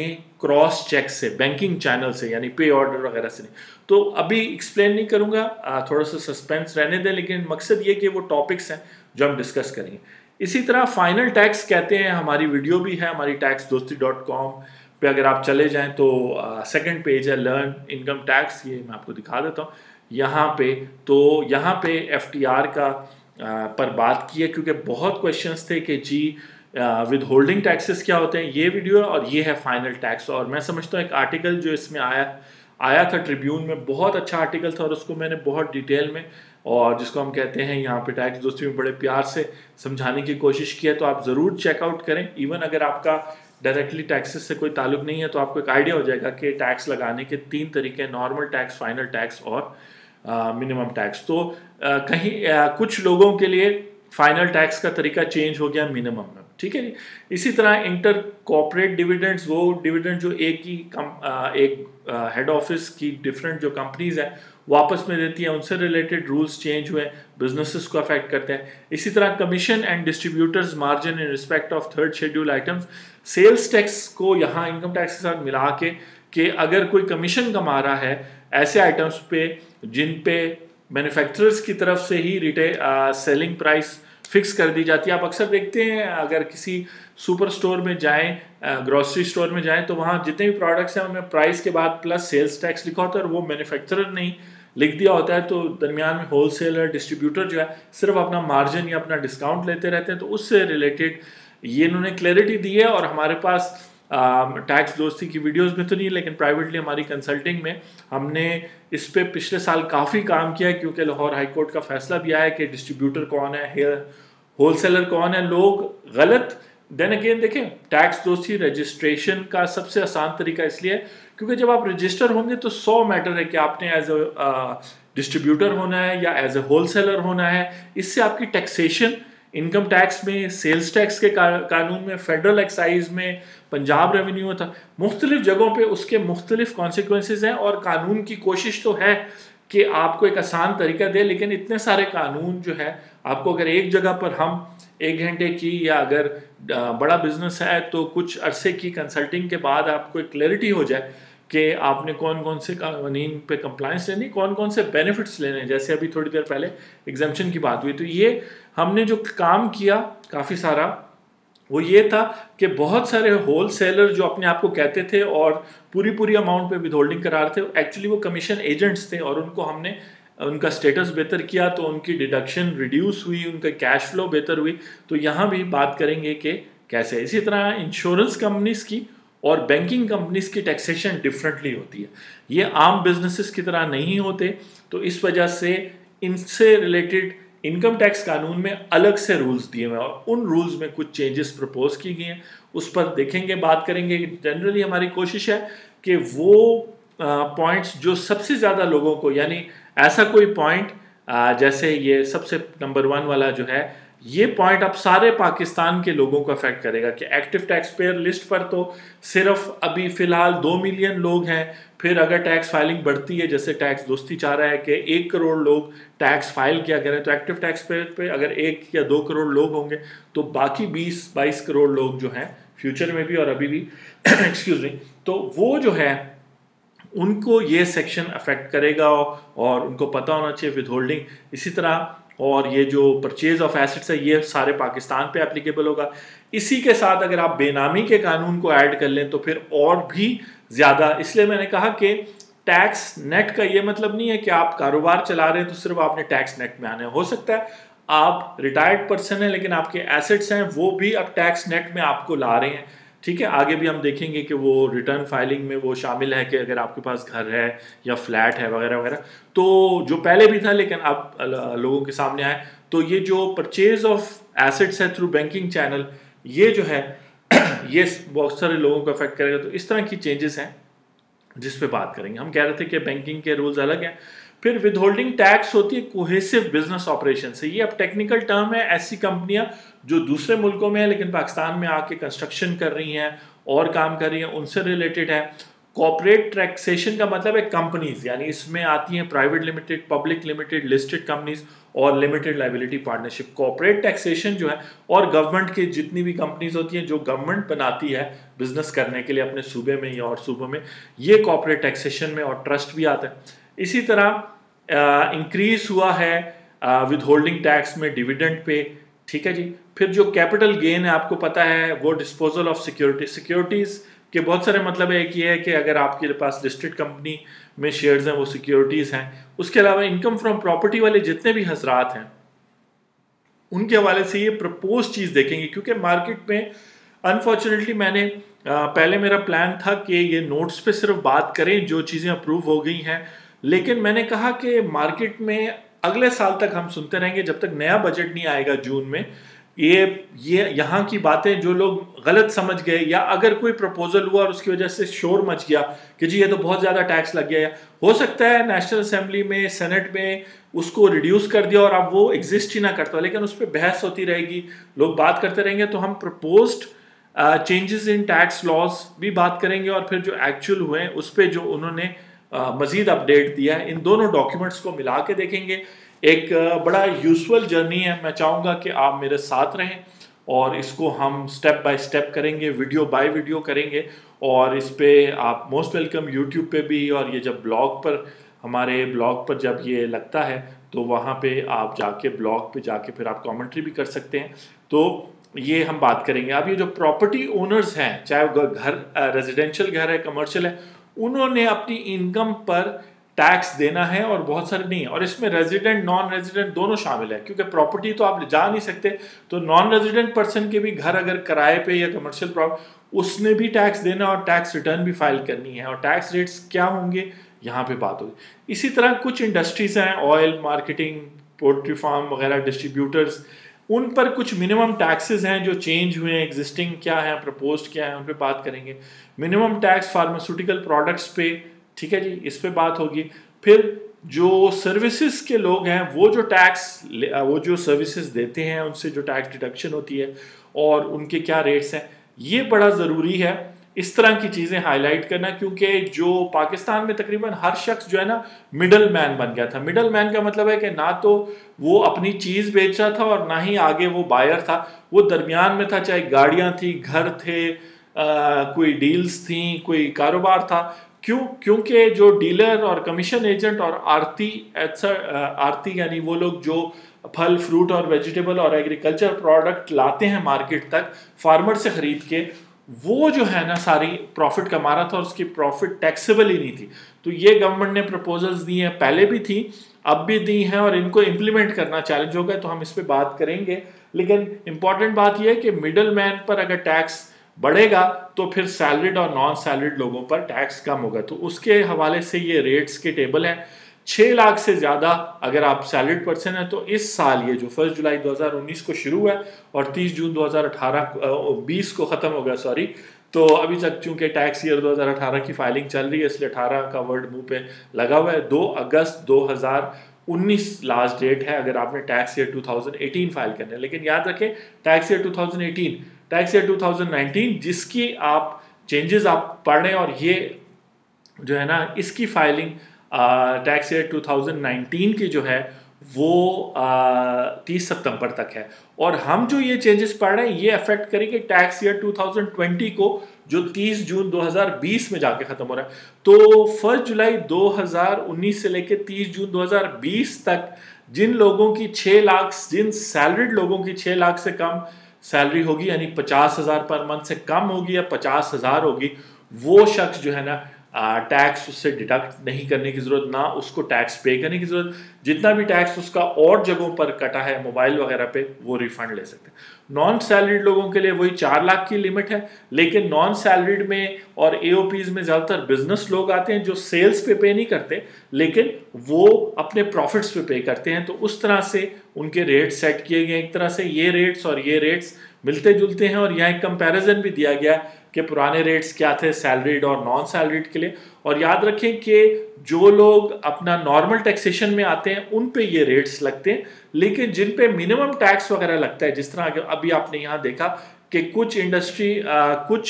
क्रॉस चेक से, बैंकिंग चैनल से, यानी पे ऑर्डर वगैरह से नहीं। तो अभी एक्सप्लेन नहीं करूँगा, थोड़ा सा सस्पेंस रहने दें, लेकिन मकसद ये कि वो टॉपिक्स हैं जो हम डिस्कस करेंगे। इसी तरह फाइनल टैक्स कहते हैं, हमारी वीडियो भी है हमारी टैक्स दोस्ती डॉट कॉम पे, अगर आप चले जाएं तो सेकंड पेज है लर्न इनकम टैक्स, ये मैं आपको दिखा देता हूँ यहाँ पे। तो यहाँ पे एफ टी आर का आ, पर बात की है, क्योंकि बहुत क्वेश्चंस थे कि जी विद होल्डिंग टैक्सेस क्या होते हैं। ये वीडियो है और ये है फाइनल टैक्स। और मैं समझता हूँ एक आर्टिकल जो इसमें आया आया था ट्रिब्यून में, बहुत अच्छा आर्टिकल था और उसको मैंने बहुत डिटेल में, और जिसको हम कहते हैं यहाँ पे टैक्स दोस्ती में बड़े प्यार से समझाने की कोशिश की है। तो आप ज़रूर चेकआउट करें। इवन अगर आपका डायरेक्टली टैक्सेस से कोई ताल्लुक नहीं है तो आपको एक आइडिया हो जाएगा कि टैक्स लगाने के तीन तरीके, नॉर्मल टैक्स, फाइनल टैक्स और मिनिमम टैक्स। तो आ, कहीं आ, कुछ लोगों के लिए फाइनल टैक्स का तरीका चेंज हो गया मिनिमम में, ठीक है जी। इसी तरह इंटर कॉर्पोरेट डिविडेंड्स, वो डिविडेंड जो एक ही कम आ, एक हेड ऑफिस की डिफरेंट जो कंपनीज हैं वापस में देती हैं, उनसे रिलेटेड रूल्स चेंज हुए, बिजनेसेस को अफेक्ट करते हैं। इसी तरह commission and distributors margin in respect of third schedule items, sales tax को यहाँ इनकम टैक्स के साथ मिला के कि अगर कोई कमीशन कमा रहा है ऐसे आइटम्स पे जिन पे मैन्युफैक्चरर्स की तरफ से ही रिटेल सेलिंग प्राइस फिक्स कर दी जाती है। आप अक्सर देखते हैं अगर किसी सुपर स्टोर में जाएं, ग्रोसरी स्टोर में जाएं, तो वहाँ जितने भी प्रोडक्ट्स हैं उनमें प्राइस के बाद प्लस सेल्स टैक्स लिखा होता है और वो मैन्युफैक्चरर ने ही लिख दिया होता है। तो दरमियान में होलसेलर, डिस्ट्रीब्यूटर जो है सिर्फ अपना मार्जिन या अपना डिस्काउंट लेते रहते हैं। तो उससे रिलेटेड ये इन्होंने क्लैरिटी दी है। और हमारे पास टैक्स दोस्ती की वीडियोस में तो नहीं, लेकिन प्राइवेटली हमारी कंसल्टिंग में हमने इस पे पिछले साल काफ़ी काम किया है, क्योंकि लाहौर हाई कोर्ट का फैसला भी आया कि डिस्ट्रीब्यूटर कौन है, होलसेलर कौन है। लोग गलत, देन अगेन देखें, टैक्स दोस्ती रजिस्ट्रेशन का सबसे आसान तरीका इसलिए है क्योंकि जब आप रजिस्टर होंगे तो सौ मैटर है कि आपने एज अ डिस्ट्रीब्यूटर होना है या एज अ होलसेलर होना है। इससे आपकी टैक्सेशन इनकम टैक्स में, सेल्स टैक्स के का, कानून में, फेडरल एक्साइज में, पंजाब रेवेन्यू था, मुख्तलिफ जगहों पे उसके मुख्तलिफ कॉन्सिक्वेंसेज हैं। और कानून की कोशिश तो है कि आपको एक आसान तरीका दे, लेकिन इतने सारे कानून जो है आपको अगर एक जगह पर हम एक घंटे की, या अगर बड़ा बिजनेस है तो कुछ अरसे की कंसल्टिंग के बाद आपको एक क्लैरिटी हो जाए कि आपने कौन कौन से कानून पे कंप्लायंस लेनी, कौन कौन से बेनिफिट्स लेने हैं। जैसे अभी थोड़ी देर पहले एग्जाम्पशन की बात हुई, तो ये हमने जो काम किया काफ़ी सारा वो ये था कि बहुत सारे होलसेलर जो अपने आप को कहते थे और पूरी पूरी अमाउंट पे विदहोल्डिंग करा रहे थे, एक्चुअली वो कमीशन एजेंट्स थे और उनको हमने उनका स्टेटस बेहतर किया तो उनकी डिडक्शन रिड्यूस हुई, उनका कैश फ्लो बेहतर हुई। तो यहाँ भी बात करेंगे कि कैसे। इसी तरह इंश्योरेंस कंपनीज की और बैंकिंग कंपनीज की टैक्सेशन डिफरेंटली होती है, ये आम बिजनेसेस की तरह नहीं होते। तो इस वजह से इनसे रिलेटेड इनकम टैक्स कानून में अलग से रूल्स दिए हुए हैं और उन रूल्स में कुछ चेंजेस प्रपोज की गई हैं, उस पर देखेंगे, बात करेंगे। जनरली हमारी कोशिश है कि वो पॉइंट्स जो सबसे ज़्यादा लोगों को, यानी ऐसा कोई पॉइंट जैसे ये सबसे नंबर वन वाला जो है, ये पॉइंट अब सारे पाकिस्तान के लोगों को अफेक्ट करेगा कि एक्टिव टैक्स पेयर लिस्ट पर तो सिर्फ अभी फ़िलहाल दो मिलियन लोग हैं। फिर अगर टैक्स फाइलिंग बढ़ती है, जैसे टैक्स दोस्ती चाह रहा है कि एक करोड़ लोग टैक्स फाइल किया करें, तो एक्टिव टैक्स पेयर पे अगर एक या दो करोड़ लोग होंगे तो बाकी बीस बाईस करोड़ लोग जो हैं फ्यूचर में भी और अभी भी एक्सक्यूज मी, तो वो जो है उनको ये सेक्शन अफेक्ट करेगा और उनको पता होना चाहिए विदहोल्डिंग। इसी तरह और ये जो परचेज ऑफ एसेट्स है ये सारे पाकिस्तान पे एप्लीकेबल होगा। इसी के साथ अगर आप बेनामी के कानून को ऐड कर लें तो फिर और भी ज़्यादा। इसलिए मैंने कहा कि टैक्स नेट का ये मतलब नहीं है कि आप कारोबार चला रहे हैं तो सिर्फ आपने टैक्स नेट में आना है। हो सकता है आप रिटायर्ड पर्सन हैं लेकिन आपके एसेट्स हैं वो भी अब टैक्स नेट में आपको ला रहे हैं, ठीक है। आगे भी हम देखेंगे कि वो रिटर्न फाइलिंग में वो शामिल है कि अगर आपके पास घर है या फ्लैट है वगैरह वगैरह, तो जो पहले भी था लेकिन अब लोगों के सामने आए। तो ये जो परचेज ऑफ एसेट्स है थ्रू बैंकिंग चैनल, ये जो है ये बहुत सारे लोगों को अफेक्ट करेगा। तो इस तरह की चेंजेस हैं जिस पे बात करेंगे। हम कह रहे थे कि बैंकिंग के रूल्स अलग हैं। फिर विदहोल्डिंग टैक्स होती है कोहेसिव बिजनेस ऑपरेशन से। ये अब टेक्निकल टर्म है, ऐसी कंपनियां जो दूसरे मुल्कों में है लेकिन पाकिस्तान में आके कंस्ट्रक्शन कर रही हैं और काम कर रही हैं, उनसे रिलेटेड है। कॉर्पोरेट टैक्सेशन का मतलब है कंपनीज, यानी इसमें आती हैं private limited, public limited, listed companies और limited liability partnership. Corporate taxation जो है और गवर्नमेंट की जितनी भी कंपनीज होती हैं जो गवर्नमेंट बनाती है बिजनेस करने के लिए अपने सूबे में या और सूबों में, ये कॉर्पोरेट टैक्सेशन में, और ट्रस्ट भी आता है। इसी तरह इंक्रीज हुआ है विद होल्डिंग टैक्स में डिविडेंड पे, ठीक है जी। फिर जो कैपिटल गेन है आपको पता है वो डिस्पोजल ऑफ सिक्योरिटी, सिक्योरिटीज के बहुत सारे मतलब है। एक ये है कि अगर आपके पास लिस्टेड कंपनी में शेयर्स हैं वो सिक्योरिटीज हैं। उसके अलावा इनकम फ्रॉम प्रॉपर्टी वाले जितने भी हजरात हैं उनके हवाले से ये प्रपोज चीज देखेंगे, क्योंकि मार्केट में अनफॉर्चुनेटली मैंने आ, पहले मेरा प्लान था कि ये नोट्स पे सिर्फ बात करें जो चीजें अप्रूव हो गई हैं, लेकिन मैंने कहा कि मार्केट में अगले साल तक हम सुनते रहेंगे जब तक नया बजट नहीं आएगा जून में। ये ये यहाँ की बातें जो लोग गलत समझ गए, या अगर कोई प्रपोजल हुआ और उसकी वजह से शोर मच गया कि जी ये तो बहुत ज़्यादा टैक्स लग गया, या हो सकता है नेशनल असेंबली में, सेनेट में उसको रिड्यूस कर दिया और अब वो एग्जिस्ट ही ना करता, लेकिन उस पर बहस होती रहेगी, लोग बात करते रहेंगे। तो हम proposed changes in tax laws भी बात करेंगे, और फिर जो एक्चुअल हुए हैं उस पर जो उन्होंने uh, मजीद अपडेट दिया है, इन दोनों डॉक्यूमेंट्स को मिला के देखेंगे। एक बड़ा यूजुअल जर्नी है, मैं चाहूँगा कि आप मेरे साथ रहें और इसको हम स्टेप बाय स्टेप करेंगे, वीडियो बाय वीडियो करेंगे। और इस पे आप मोस्ट वेलकम यूट्यूब पे भी, और ये जब ब्लॉग पर, हमारे ब्लॉग पर जब ये लगता है तो वहाँ पे आप जाके ब्लॉग पे जाके फिर आप कमेंट्री भी कर सकते हैं। तो ये हम बात करेंगे। अब ये जो प्रॉपर्टी ओनर्स हैं, चाहे वो घर रेजिडेंशियल घर है, कमर्शियल है, उन्होंने अपनी इनकम पर टैक्स देना है, और बहुत सारे नहीं है। और इसमें रेजिडेंट नॉन रेजिडेंट दोनों शामिल है, क्योंकि प्रॉपर्टी तो आप जा नहीं सकते, तो नॉन रेजिडेंट पर्सन के भी घर अगर किराए पे या कमर्शियल प्रॉपर्टी, उसने भी टैक्स देना और टैक्स रिटर्न भी फाइल करनी है। और टैक्स रेट्स क्या होंगे यहाँ पे बात होगी। इसी तरह कुछ इंडस्ट्रीज हैं, ऑयल मार्केटिंग, पोल्ट्री फार्म वगैरह, डिस्ट्रीब्यूटर्स, उन पर कुछ मिनिमम टैक्सेस हैं जो चेंज हुए हैं, एग्जिस्टिंग क्या है, प्रपोज्ड क्या है, उन पर बात करेंगे। मिनिमम टैक्स फार्मास्यूटिकल प्रोडक्ट्स पे, ठीक है जी, इस पे बात होगी। फिर जो सर्विसेज के लोग हैं वो जो टैक्स, वो जो सर्विसेज देते हैं उनसे जो टैक्स डिडक्शन होती है और उनके क्या रेट्स हैं, ये बड़ा ज़रूरी है इस तरह की चीज़ें हाईलाइट करना, क्योंकि जो पाकिस्तान में तकरीबन हर शख्स जो है ना मिडल मैन बन गया था। मिडल मैन का मतलब है कि ना तो वो अपनी चीज़ बेच रहा था और ना ही आगे वो बायर था, वो दरमियान में था। चाहे गाड़ियाँ थी, घर थे, आ, कोई डील्स थी, कोई कारोबार था। क्यों? क्योंकि जो डीलर और कमीशन एजेंट और आरती आरती यानी वो लोग जो फल फ्रूट और वेजिटेबल और एग्रीकल्चर प्रोडक्ट लाते हैं मार्केट तक फार्मर से खरीद के, वो जो है ना सारी प्रॉफिट कमा रहा था और उसकी प्रॉफिट टैक्सेबल ही नहीं थी। तो ये गवर्नमेंट ने प्रपोजल्स दी हैं, पहले भी थी, अब भी दी हैं, और इनको इम्प्लीमेंट करना चैलेंज होगा, तो हम इस पर बात करेंगे। लेकिन इंपॉर्टेंट बात यह है कि मिडल मैन पर अगर टैक्स बढ़ेगा तो फिर सैलरीड और नॉन सैलरीड लोगों पर टैक्स कम होगा। तो उसके हवाले से ये रेट्स के टेबल है। छः लाख से ज़्यादा अगर आप सैलरीड पर्सन हैं तो इस साल ये जो फर्स्ट जुलाई दो हज़ार उन्नीस को शुरू हुआ है और तीस जून दो हज़ार अठारह बीस को ख़त्म हो गया, सॉरी, तो अभी तक चूंकि टैक्स ईयर दो हज़ार अठारह की फाइलिंग चल रही है इसलिए अठारह का वर्ड मुंह पे लगा हुआ है। दो अगस्त दो हज़ार उन्नीस लास्ट डेट है अगर आपने टैक्स ईयर दो हज़ार अठारह फाइल करना है। लेकिन याद रखें टैक्स ईयर दो हज़ार अठारह, टैक्स ईयर दो हज़ार उन्नीस जिसकी आप चेंजेस आप पढ़ रहे हैं, और ये जो है ना इसकी फाइलिंग टैक्स ईयर दो हज़ार उन्नीस की जो है वो तीस सितंबर तक है। और हम जो ये चेंजेस पढ़ रहे हैं ये अफेक्ट करेंगे टैक्स ईयर दो हज़ार बीस को जो तीस जून दो हज़ार बीस में जाके खत्म हो रहा है। तो फर्स्ट जुलाई दो हज़ार उन्नीस से लेके तीस जून दो हज़ार बीस तक जिन लोगों की छः लाख जिन सैलरीड लोगों की छः लाख से कम सैलरी होगी, यानी पचास हज़ार पर मंथ से कम होगी या पचास हज़ार होगी, वो शख्स जो है ना टैक्स उससे डिडक्ट नहीं करने की ज़रूरत, ना उसको टैक्स पे करने की ज़रूरत। जितना भी टैक्स उसका और जगहों पर कटा है मोबाइल वगैरह पे वो रिफंड ले सकते हैं। नॉन सैलरीड लोगों के लिए वही चार लाख की लिमिट है, लेकिन नॉन सैलरीड में और एओपीज में ज़्यादातर बिजनेस लोग आते हैं जो सेल्स पे पे नहीं करते लेकिन वो अपने प्रॉफिट्स पे पे करते हैं, तो उस तरह से उनके रेट सेट किए गए। एक तरह से ये रेट्स और ये रेट्स मिलते जुलते हैं, और यहाँ एक कंपैरिजन भी दिया गया कि पुराने रेट्स क्या थे सैलरीड और नॉन सैलरीड के लिए। और याद रखें कि जो लोग अपना नॉर्मल टैक्सेशन में आते हैं उन पे ये रेट्स लगते हैं, लेकिन जिन पे मिनिमम टैक्स वगैरह लगता है, जिस तरह अभी आपने यहाँ देखा कि कुछ इंडस्ट्री आ, कुछ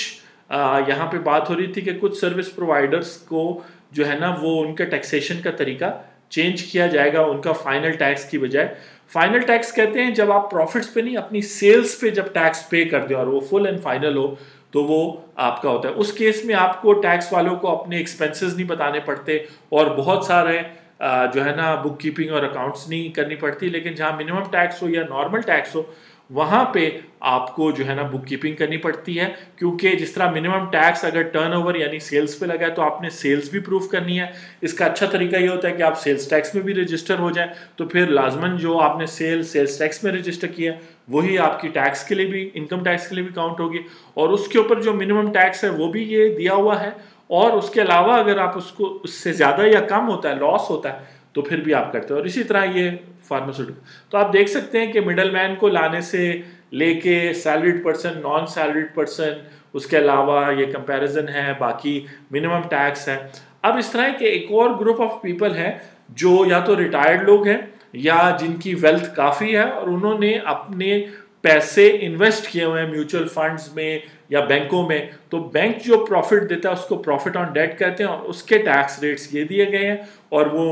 यहाँ पे बात हो रही थी कि कुछ सर्विस प्रोवाइडर्स को जो है ना वो उनका टैक्सेशन का तरीका चेंज किया जाएगा, उनका फाइनल टैक्स की बजाय। फाइनल टैक्स कहते हैं जब आप प्रॉफिट्स पे नहीं, अपनी सेल्स पे जब टैक्स पे कर दो और वो फुल एंड फाइनल हो तो वो आपका होता है। उस केस में आपको टैक्स वालों को अपने एक्सपेंसेस नहीं बताने पड़ते और बहुत सारे जो है ना बुक कीपिंग और अकाउंट्स नहीं करनी पड़ती। लेकिन जहाँ मिनिमम टैक्स हो या नॉर्मल टैक्स हो वहाँ पे आपको जो है ना बुक कीपिंग करनी पड़ती है, क्योंकि जिस तरह मिनिमम टैक्स अगर टर्नओवर यानी सेल्स पे लगा है तो आपने सेल्स भी प्रूफ करनी है। इसका अच्छा तरीका ये होता है कि आप सेल्स टैक्स में भी रजिस्टर हो जाए, तो फिर लाजमन जो आपने सेल सेल्स टैक्स में रजिस्टर किया वही आपकी टैक्स के लिए भी, इनकम टैक्स के लिए भी काउंट होगी, और उसके ऊपर जो मिनिमम टैक्स है वो भी ये दिया हुआ है। और उसके अलावा अगर आप उसको उससे ज़्यादा या कम होता है, लॉस होता है, तो फिर भी आप करते हो। और इसी तरह ये फार्मास्यूटिकल, तो आप देख सकते हैं कि मिडल मैन को लाने से लेके salaried person, non salaried person, उसके अलावा ये कंपैरिजन है, बाकी मिनिमम टैक्स है। अब इस तरह के एक और ग्रुप ऑफ पीपल है जो या तो रिटायर्ड लोग हैं या जिनकी वेल्थ काफ़ी है और उन्होंने अपने पैसे इन्वेस्ट किए हुए हैं म्यूचुअल फंड्स में या बैंकों में, तो बैंक जो प्रॉफिट देता है उसको प्रॉफिट ऑन डेट कहते हैं और उसके टैक्स रेट्स ये दिए गए हैं। और वो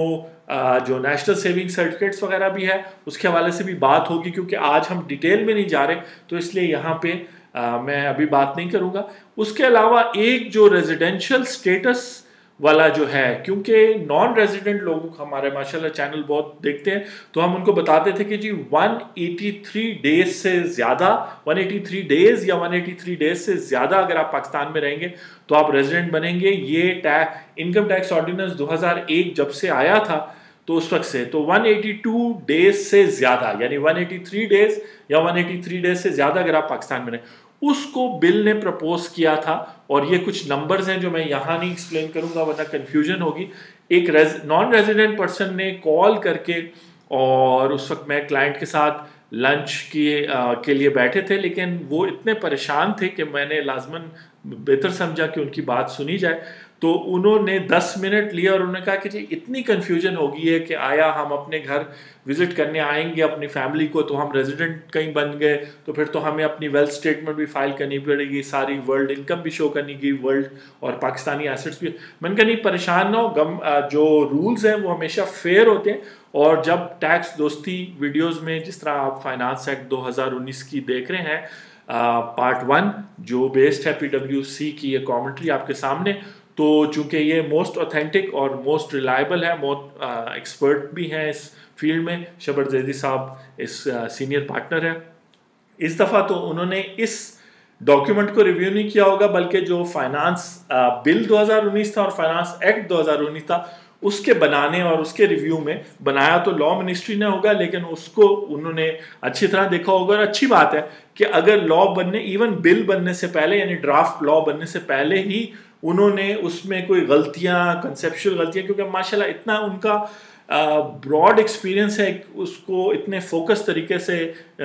जो नेशनल सेविंग सर्टिफिकेट्स वगैरह भी है उसके हवाले से भी बात होगी, क्योंकि आज हम डिटेल में नहीं जा रहे तो इसलिए यहाँ पे आ, मैं अभी बात नहीं करूँगा। उसके अलावा एक जो रेजिडेंशियल स्टेटस वाला जो है, क्योंकि नॉन रेजिडेंट लोगों को हमारे माशाल्लाह चैनल बहुत देखते हैं, तो हम उनको बताते थे कि जी एक सौ तिरासी डेज से ज़्यादा, एक सौ तिरासी डेज या एक सौ तिरासी डेज से ज़्यादा अगर आप पाकिस्तान में रहेंगे तो आप रेजिडेंट बनेंगे। ये टैक्स इनकम टैक्स ऑर्डिनेंस दो हज़ार एक जब से आया था तो उस वक्त से, तो एक सौ बयासी डेज से ज़्यादा यानी एक सौ तिरासी डेज या एक सौ तिरासी डेज से ज़्यादा अगर आप पाकिस्तान में रहें, उसको बिल ने प्रपोज किया था। और ये कुछ नंबर्स हैं जो मैं यहाँ नहीं एक्सप्लेन करूँगा वरना कंफ्यूजन होगी। एक नॉन रेजिडेंट पर्सन ने कॉल करके, और उस वक्त मैं क्लाइंट के साथ लंच किए के लिए बैठे थे, लेकिन वो इतने परेशान थे कि मैंने लाजमन बेहतर समझा कि उनकी बात सुनी जाए। तो उन्होंने दस मिनट लिया और उन्होंने कहा कि जी इतनी कन्फ्यूजन हो गई है कि आया हम अपने घर विजिट करने आएंगे अपनी फैमिली को तो हम रेजिडेंट कहीं बन गए, तो फिर तो हमें अपनी वेल्थ स्टेटमेंट भी फाइल करनी पड़ेगी, सारी वर्ल्ड इनकम भी शो करनी की, वर्ल्ड और पाकिस्तानी एसेट्स भी। मैंने कहा नहीं परेशान ना हो, गम जो रूल्स हैं वो हमेशा फेयर होते हैं। और जब टैक्स दोस्ती वीडियोज़ में जिस तरह आप फाइनेंस एक्ट दो हज़ार उन्नीस की देख रहे हैं पार्ट वन जो बेस्ड है पी डब्ल्यू सी की, ये कॉमेंट्री आपके सामने, तो चूंकि ये मोस्ट ऑथेंटिक और मोस्ट रिलायबल है, मोस्ट एक्सपर्ट भी हैं इस फील्ड में, शबर जैदी साहब इस सीनियर पार्टनर है। इस दफ़ा तो उन्होंने इस डॉक्यूमेंट को रिव्यू नहीं किया होगा, बल्कि जो फाइनेंस बिल दो हज़ार उन्नीस था और फाइनेंस एक्ट दो हज़ार उन्नीस था उसके बनाने और उसके रिव्यू में बनाया तो लॉ मिनिस्ट्री ने होगा, लेकिन उसको उन्होंने अच्छी तरह देखा होगा। और अच्छी बात है कि अगर लॉ बनने, इवन बिल बनने से पहले यानी ड्राफ्ट लॉ बनने से पहले ही उन्होंने उसमें कोई गलतियां, कंसेप्चुअल गलतियां, क्योंकि माशाल्लाह इतना उनका ब्रॉड एक्सपीरियंस है, उसको इतने फोकस तरीके से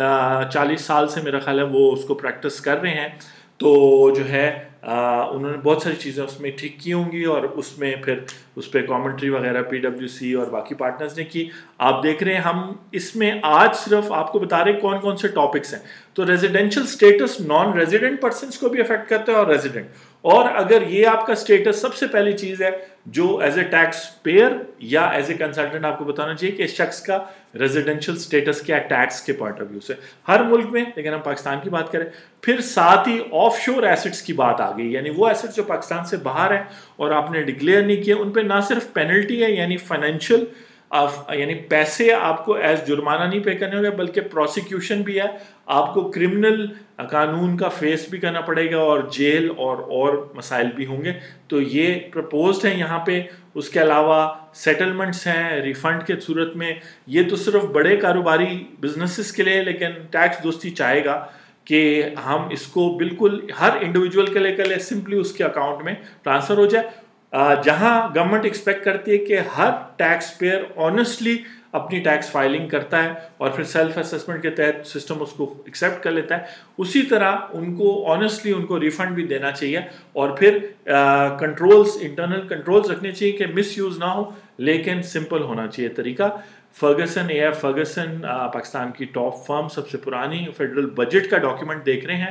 चालीस साल से मेरा ख्याल है वो उसको प्रैक्टिस कर रहे हैं, तो जो है आ, उन्होंने बहुत सारी चीज़ें उसमें ठीक की होंगी और उसमें फिर उस पर कॉमेंट्री वगैरह पी डब्ल्यू सी और बाकी पार्टनर्स ने की। आप देख रहे हैं हम इसमें आज सिर्फ आपको बता रहे हैं कौन कौन से टॉपिक्स हैं। तो residential status non resident persons को भी अफेक्ट करता है और रेजिडेंट, और अगर ये आपका स्टेटस, सबसे पहली चीज़ है जो एज ए टैक्स पेयर या एज ए कंसल्टेंट आपको बताना चाहिए कि इस शख्स का रेजिडेंशियल स्टेटस क्या है टैक्स के पॉइंट ऑफ व्यू से, हर मुल्क में, लेकिन हम पाकिस्तान की बात करें। फिर साथ ही ऑफशोर एसेट्स की बात आ गई, यानी वो एसेट्स जो पाकिस्तान से बाहर हैं और आपने डिक्लेयर नहीं किए, उन पर ना सिर्फ पेनल्टी है यानी फाइनेंशियल यानी पैसे आपको एज जुर्माना नहीं पे करने होंगे, बल्कि प्रोसिक्यूशन भी है, आपको क्रिमिनल कानून का फेस भी करना पड़ेगा और जेल और और मसाइल भी होंगे। तो ये प्रपोज्ड है यहाँ पे। उसके अलावा सेटलमेंट्स हैं रिफंड के सूरत में, ये तो सिर्फ बड़े कारोबारी बिजनेसेस के लिए, लेकिन टैक्स दोस्ती चाहेगा कि हम इसको बिल्कुल हर इंडिविजुअल के लिए के लिए सिंपली उसके अकाउंट में ट्रांसफ़र हो जाए। जहां गवर्नमेंट एक्सपेक्ट करती है कि हर टैक्स पेयर ऑनेस्टली अपनी टैक्स फाइलिंग करता है और फिर सेल्फ असेसमेंट के तहत सिस्टम उसको एक्सेप्ट कर लेता है, उसी तरह उनको ऑनेस्टली उनको रिफंड भी देना चाहिए और फिर कंट्रोल्स, इंटरनल कंट्रोल्स रखने चाहिए कि मिस यूज़ ना हो, लेकिन सिंपल होना चाहिए तरीका। Ferguson A F Ferguson Pakistan की टॉप फर्म, सबसे पुरानी फेडरल बजट का डॉक्यूमेंट देख रहे हैं,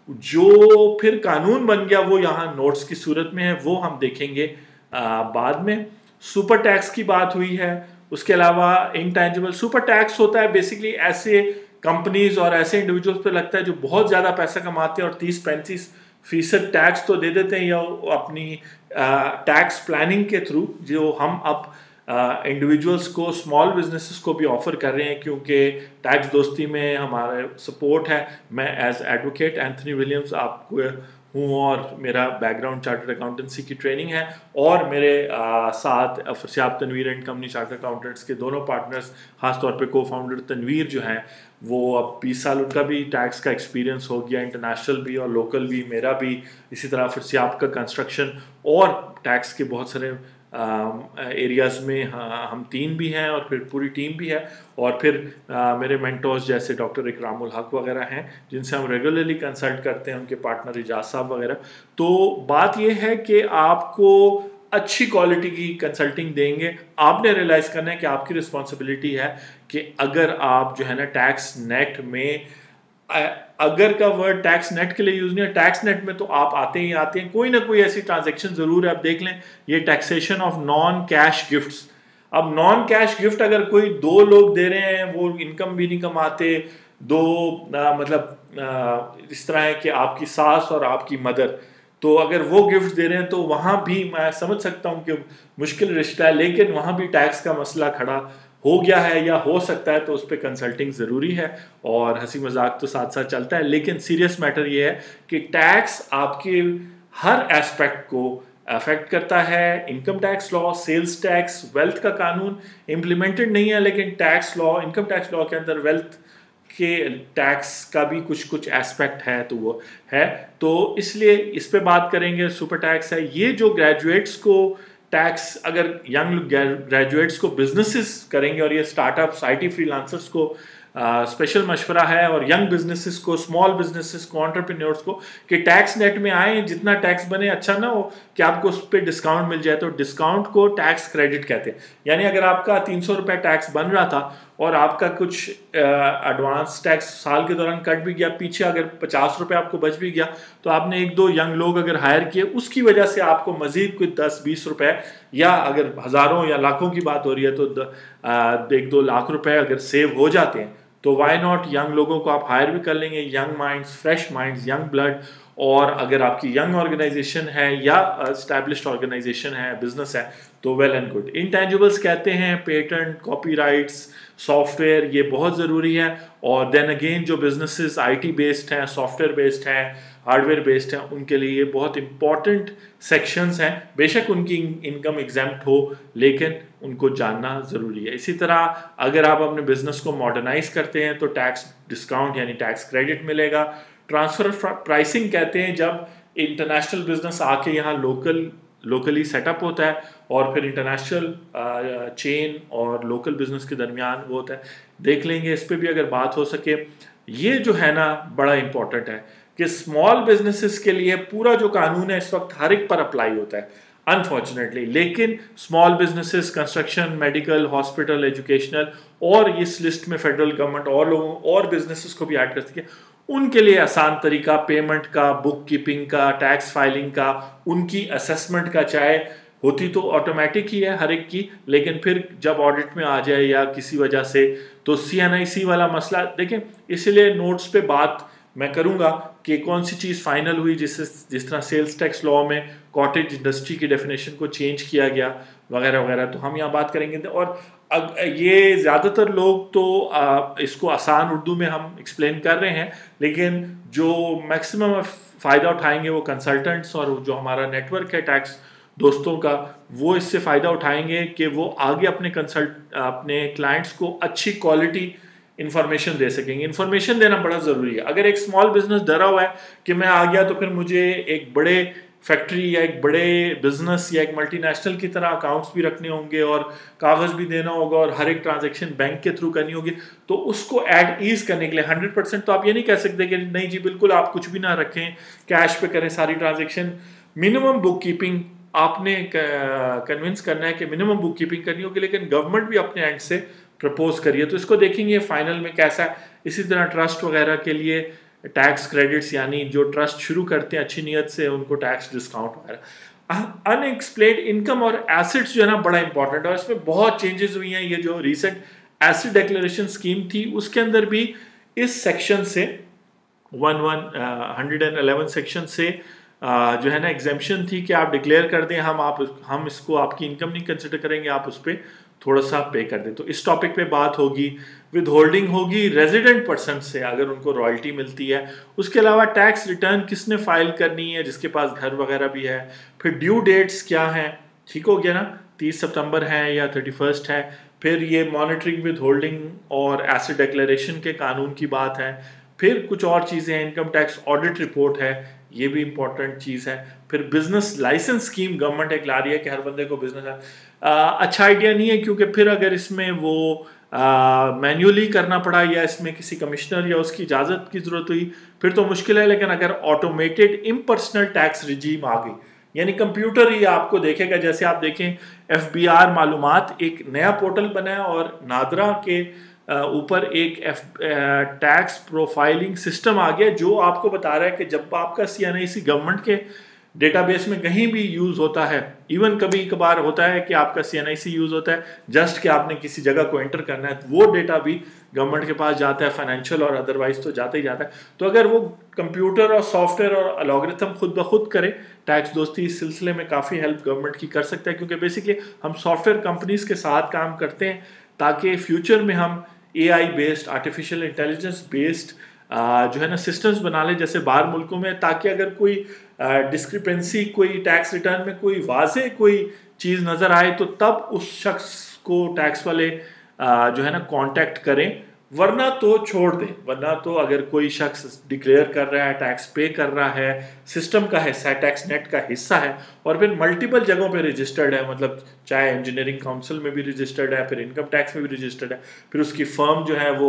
जो फिर कानून बन गया वो यहाँ नोट्स की सूरत में है, वो हम देखेंगे आ, बाद में। सुपर टैक्स की बात हुई है, उसके अलावा इंटेंजिबल सुपर टैक्स होता है बेसिकली ऐसे कंपनीज और ऐसे इंडिविजुअल्स पे लगता है जो बहुत ज़्यादा पैसा कमाते हैं और तीस पैंतीस फीसद टैक्स तो दे देते हैं, या अपनी टैक्स प्लानिंग के थ्रू जो हम अब इंडिविजुअल्स uh, को, स्मॉल बिजनेसेस को भी ऑफर कर रहे हैं, क्योंकि टैक्स दोस्ती में हमारा सपोर्ट है। मैं एज एडवोकेट एंथनी विलियम्स आपको हूँ और मेरा बैकग्राउंड चार्टर्ड अकाउंटेंसी की ट्रेनिंग है, और मेरे आ, साथ Farsiyab Tanveer and company chartered accountants के दोनों पार्टनर्स, खासतौर पे को फाउंडर तनवीर जो हैं वो अब बीस साल उनका भी टैक्स का एक्सपीरियंस हो गया, इंटरनेशनल भी और लोकल भी, मेरा भी इसी तरह फरसियाब का कंस्ट्रक्शन और टैक्स के बहुत सारे एरियाज़ uh, में हाँ, हम तीन भी हैं और फिर पूरी टीम भी है, और फिर uh, मेरे मेंटोर्स जैसे डॉक्टर इकरामुल हक वगैरह हैं जिनसे हम रेगुलरली कंसल्ट करते हैं, उनके पार्टनर इजाज साहब वगैरह। तो बात यह है कि आपको अच्छी क्वालिटी की कंसल्टिंग देंगे। आपने रियलाइज़ करना है कि आपकी रिस्पॉन्सिबिलिटी है कि अगर आप जो है ना टैक्स नेट में, अगर का वर्ड टैक्स नेट के लिए यूज नहीं है, टैक्स नेट में तो आप आते ही आते हैं, कोई ना कोई ऐसी ट्रांजैक्शन जरूर है। आप देख लें ये taxation of non cash gifts. अब नॉन कैश गिफ्ट अगर कोई दो लोग दे रहे हैं, वो इनकम भी नहीं कमाते, दो आ, मतलब आ, इस तरह है कि आपकी सास और आपकी मदर, तो अगर वो गिफ्ट दे रहे हैं तो वहाँ भी मैं समझ सकता हूँ कि मुश्किल रिश्ता है, लेकिन वहाँ भी टैक्स का मसला खड़ा हो गया है या हो सकता है, तो उस पर कंसल्टिंग ज़रूरी है। और हंसी मजाक तो साथ साथ चलता है, लेकिन सीरियस मैटर ये है कि टैक्स आपके हर एस्पेक्ट को अफेक्ट करता है। Income tax law, sales tax, wealth का कानून इम्प्लीमेंटेड नहीं है, लेकिन tax law, income tax law के अंदर वेल्थ के टैक्स का भी कुछ कुछ एस्पेक्ट है, तो वो है, तो इसलिए इस पे बात करेंगे। सुपर टैक्स है ये जो ग्रेजुएट्स को टैक्स, अगर यंग ग्रेजुएट्स को बिजनेसेस करेंगे, और ये स्टार्टअप्स, आईटी फ्रीलांसर्स को स्पेशल मशवरा है, और यंग बिजनेसेस को, स्मॉल बिजनेसेस को, एंटरप्रेन्योर्स को कि टैक्स नेट में आए, जितना टैक्स बने अच्छा ना हो कि आपको उस पर डिस्काउंट मिल जाए। तो डिस्काउंट को टैक्स क्रेडिट कहते हैं। यानी अगर आपका तीन सौ रुपये टैक्स बन रहा था और आपका कुछ एडवांस टैक्स साल के दौरान कट भी गया, पीछे अगर पचास रुपये आपको बच भी गया, तो आपने एक दो यंग लोग अगर हायर किए, उसकी वजह से आपको मजीद कुछ दस बीस रुपये, या अगर हज़ारों या लाखों की बात हो रही है तो एक दो लाख रुपए अगर सेव हो जाते हैं, तो वाई नॉट यंग लोगों को आप हायर भी कर लेंगे। Young minds, fresh minds, young blood. और अगर आपकी यंग ऑर्गेनाइजेशन है या एस्टैब्लिश्ड ऑर्गेनाइजेशन है, बिजनेस है, तो वेल एंड गुड। इंटेंजिबल्स कहते हैं पेटेंट, कॉपीराइट्स, सॉफ्टवेयर, ये बहुत ज़रूरी है। और देन अगेन जो बिजनेसेस आईटी बेस्ड हैं, सॉफ्टवेयर बेस्ड हैं, हार्डवेयर बेस्ड हैं, उनके लिए ये बहुत इंपॉर्टेंट सेक्शंस हैं। बेशक उनकी इनकम एग्जैम्प्ट हो, लेकिन उनको जानना ज़रूरी है। इसी तरह अगर आप अपने बिजनेस को मॉडर्नाइज करते हैं तो टैक्स डिस्काउंट यानी टैक्स क्रेडिट मिलेगा। ट्रांसफ़र प्राइसिंग कहते हैं जब इंटरनेशनल बिजनेस आके यहाँ लोकल लोकली सेटअप होता है, और फिर इंटरनेशनल चेन और लोकल बिजनेस के दरमियान वो होता है। देख लेंगे इस पर भी अगर बात हो सके। ये जो है ना बड़ा इंपॉर्टेंट है कि स्मॉल बिजनेसेस के लिए पूरा जो कानून है इस वक्त हर एक पर अप्लाई होता है अनफॉर्चुनेटली, लेकिन small businesses, construction, medical, hospital, educational, और इस लिस्ट में फेडरल गवर्नमेंट और लोगों और बिजनेसेस को भी ऐड कर सके, उनके लिए आसान तरीका पेमेंट का, बुक कीपिंग का, टैक्स फाइलिंग का, उनकी असेसमेंट का, चाहे होती तो ऑटोमेटिक ही है हर एक की, लेकिन फिर जब ऑडिट में आ जाए या किसी वजह से, तो सी एन आई सी वाला मसला देखें। इसलिए नोट्स पे बात मैं करूंगा कि कौन सी चीज़ फाइनल हुई, जिससे जिस तरह सेल्स टैक्स लॉ में कॉटेज इंडस्ट्री की डेफिनेशन को चेंज किया गया वगैरह वगैरह, तो हम यहाँ बात करेंगे। और अग, ये ज़्यादातर लोग तो आ, इसको आसान उर्दू में हम एक्सप्लेन कर रहे हैं, लेकिन जो मैक्सिमम फ़ायदा उठाएंगे वो कंसल्टेंट्स और जो हमारा नेटवर्क है टैक्स दोस्तों का, वो इससे फ़ायदा उठाएंगे कि वो आगे अपने कंसल्ट अपने क्लाइंट्स को अच्छी क्वालिटी इन्फॉर्मेशन दे सकेंगे। इन्फॉर्मेशन देना बड़ा ज़रूरी है। अगर एक स्मॉल बिजनेस डरा हुआ है कि मैं आ गया तो फिर मुझे एक बड़े फैक्ट्री या एक बड़े बिजनेस या एक मल्टीनेशनल की तरह अकाउंट्स भी रखने होंगे और कागज़ भी देना होगा और हर एक ट्रांजैक्शन बैंक के थ्रू करनी होगी, तो उसको एड ईज करने के लिए हंड्रेड परसेंट तो आप ये नहीं कह सकते कि नहीं जी बिल्कुल आप कुछ भी ना रखें, कैश पे करें सारी ट्रांजेक्शन। मिनिमम बुक कीपिंग आपने कन्विंस करना है कि मिनिमम बुक कीपिंग करनी होगी, लेकिन गवर्नमेंट भी अपने एंड से प्रपोज करिए, तो इसको देखेंगे फाइनल में कैसा है। इसी तरह ट्रस्ट वगैरह के लिए टैक्स क्रेडिट्स यानी जो ट्रस्ट शुरू करते हैं अच्छी नीयत से उनको टैक्स डिस्काउंट वगैरह। अनएक्सप्लेन्ड इनकम और एसेट्स जो है ना बड़ा इंपॉर्टेंट है, और इसमें बहुत चेंजेस हुई हैं। ये जो रिसेंट एसेट डिक्लेरेशन स्कीम थी उसके अंदर भी इस सेक्शन से one one hundred and eleven section से uh, जो है ना एग्जेम्पशन थी कि आप डिक्लेयर कर दें, हम आप हम इसको आपकी इनकम नहीं कंसिडर करेंगे, आप उस पर थोड़ा सा पे कर दें। तो इस टॉपिक पे बात होगी। विद होल्डिंग होगी रेजिडेंट पर्सन से अगर उनको रॉयल्टी मिलती है। उसके अलावा टैक्स रिटर्न किसने फाइल करनी है जिसके पास घर वगैरह भी है। फिर ड्यू डेट्स क्या हैं, ठीक हो गया ना, तीस सितंबर है या थर्टी फर्स्ट है। फिर ये मॉनिटरिंग विद होल्डिंग और एसेट डिक्लेरेशन के कानून की बात है। फिर कुछ और चीज़ें हैं, इनकम टैक्स ऑडिट रिपोर्ट है, ये भी इंपॉर्टेंट चीज़ है। फिर बिजनेस लाइसेंस स्कीम गवर्नमेंट एक ला रही है कि हर बंदे को बिजनेस है। आ, अच्छा आइडिया नहीं है, क्योंकि फिर अगर इसमें वो मैन्युअली करना पड़ा या इसमें किसी कमिश्नर या उसकी इजाज़त की ज़रूरत हुई फिर तो मुश्किल है। लेकिन अगर ऑटोमेटेड इम्पर्सनल टैक्स रिजीम आ गई, यानी कंप्यूटर ही आपको देखेगा, जैसे आप देखें एफ बी आर मालूमात एक नया पोर्टल बना है और नादरा के ऊपर एक एफ टैक्स प्रोफाइलिंग सिस्टम आ गया जो आपको बता रहा है कि जब आपका C N I C government के डेटाबेस में कहीं भी यूज़ होता है, इवन कभी कभार होता है कि आपका C N I C use होता है जस्ट कि आपने किसी जगह को एंटर करना है, वो डेटा भी गवर्नमेंट के पास जाता है, फाइनेंशियल और अदरवाइज तो जाता ही जाता है। तो अगर वो कंप्यूटर और सॉफ्टवेयर और अलॉगरिथम खुद ब खुद करे, टैक्स दोस्ती इस सिलसिले में काफ़ी हेल्प गवर्नमेंट की कर सकता है, क्योंकि बेसिकली हम सॉफ्टवेयर कंपनीज के साथ काम करते हैं ताकि फ्यूचर में हम A I based, artificial intelligence based जो है ना सिस्टम्स बना ले जैसे बाहर मुल्कों में, ताकि अगर कोई डिस्क्रिपेंसी कोई टैक्स रिटर्न में कोई वाजे कोई चीज़ नज़र आए तो तब उस शख्स को टैक्स वाले जो है ना कांटेक्ट करें, वरना तो छोड़ दें। वरना तो अगर कोई शख्स डिक्लेयर कर रहा है, टैक्स पे कर रहा है, सिस्टम का हिस्सा, टैक्स नेट का हिस्सा है और फिर मल्टीपल जगहों पे रजिस्टर्ड है, मतलब चाहे इंजीनियरिंग काउंसिल में भी रजिस्टर्ड है, फिर इनकम टैक्स में भी रजिस्टर्ड है, फिर उसकी फर्म जो है वो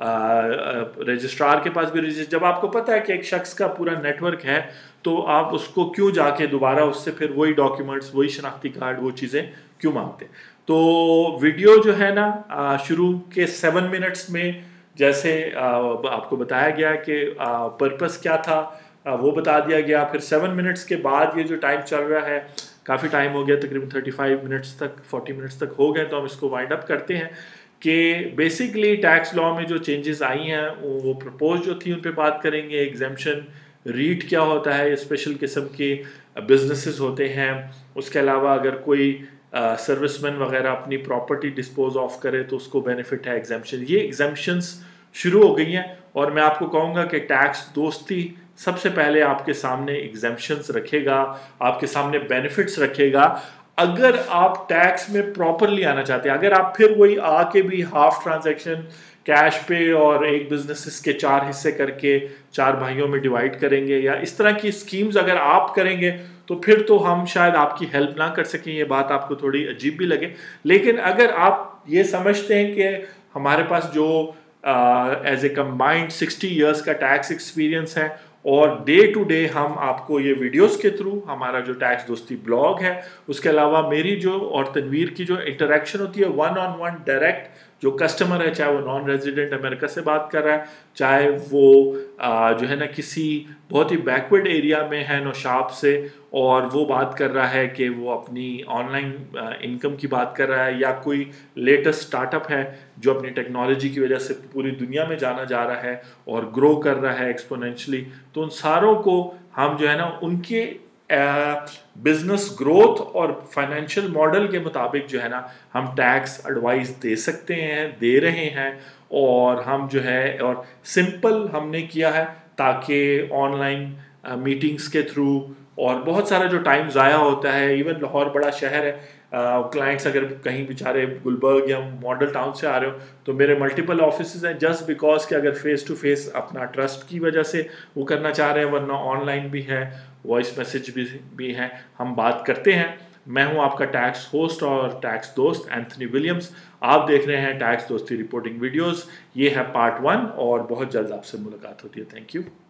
रजिस्ट्रार के पास भी रजिस्टर्ड। जब आपको पता है कि एक शख्स का पूरा नेटवर्क है तो आप उसको क्यों जाके दोबारा उससे फिर वही डॉक्यूमेंट्स, वही शनाख्ती कार्ड, वो चीज़ें क्यों मांगते। तो वीडियो जो है ना शुरू के सेवन मिनट्स में जैसे आपको बताया गया कि पर्पस क्या था वो बता दिया गया। फिर सेवन मिनट्स के बाद ये जो टाइम चल रहा है, काफ़ी टाइम हो गया, तकरीबन थर्टी फाइव मिनट्स तक, फोर्टी मिनट्स तक हो गए, तो हम इसको वाइंड अप करते हैं कि बेसिकली टैक्स लॉ में जो चेंजेस आई हैं वो प्रपोज जो थी उन पे बात करेंगे। एग्जेम्पशन रीट क्या होता है, स्पेशल किस्म के बिजनेसेस होते हैं। उसके अलावा अगर कोई सर्विसमैन uh, वगैरह अपनी प्रॉपर्टी डिस्पोज ऑफ करे तो उसको बेनिफिट है एग्जेम्पशन। ये एग्जेम्पशंस शुरू हो गई हैं और मैं आपको कहूँगा कि टैक्स दोस्ती सबसे पहले आपके सामने एग्जेम्पशंस रखेगा, आपके सामने बेनिफिट्स रखेगा। अगर आप टैक्स में प्रॉपरली आना चाहते हैं, अगर आप फिर वही आके भी हाफ ट्रांजैक्शन कैश पे और एक बिजनेस के चार हिस्से करके चार भाइयों में डिवाइड करेंगे या इस तरह की स्कीम्स अगर आप करेंगे तो फिर तो हम शायद आपकी हेल्प ना कर सकें, ये बात आपको थोड़ी अजीब भी लगे। लेकिन अगर आप ये समझते हैं कि हमारे पास जो as a combined sixty years का टैक्स एक्सपीरियंस है और डे टू डे हम आपको ये वीडियोस के थ्रू, हमारा जो टैक्स दोस्ती ब्लॉग है, उसके अलावा मेरी जो और तनवीर की जो इंटरेक्शन होती है वन ऑन वन डायरेक्ट, जो कस्टमर है चाहे वो नॉन रेजिडेंट अमेरिका से बात कर रहा है, चाहे वो आ, जो है ना किसी बहुत ही बैकवर्ड एरिया में है नौशाब से और वो बात कर रहा है कि वो अपनी ऑनलाइन इनकम की बात कर रहा है, या कोई लेटेस्ट स्टार्टअप है जो अपनी टेक्नोलॉजी की वजह से पूरी दुनिया में जाना जा रहा है और ग्रो कर रहा है एक्सपोनेंशियली, तो उन सारों को हम जो है ना उनके बिजनेस ग्रोथ और फाइनेंशियल मॉडल के मुताबिक जो है ना हम टैक्स एडवाइस दे सकते हैं, दे रहे हैं। और हम जो है और सिंपल हमने किया है ताकि ऑनलाइन मीटिंग्स के थ्रू और बहुत सारा जो टाइम ज़ाया होता है, इवन लाहौर बड़ा शहर है, क्लाइंट्स uh, अगर कहीं बेचारे गुलबर्ग या मॉडल टाउन से आ रहे हो तो मेरे मल्टीपल ऑफिसेज हैं, जस्ट बिकॉज कि अगर फेस टू फेस अपना ट्रस्ट की वजह से वो करना चाह रहे हैं, वरना ऑनलाइन भी है, वॉइस मैसेज भी भी हैं, हम बात करते हैं। मैं हूं आपका टैक्स होस्ट और टैक्स दोस्त एंथनी विलियम्स। आप देख रहे हैं टैक्स दोस्ती रिपोर्टिंग वीडियोस। ये है पार्ट वन और बहुत जल्द आपसे मुलाकात होती है। Thank you.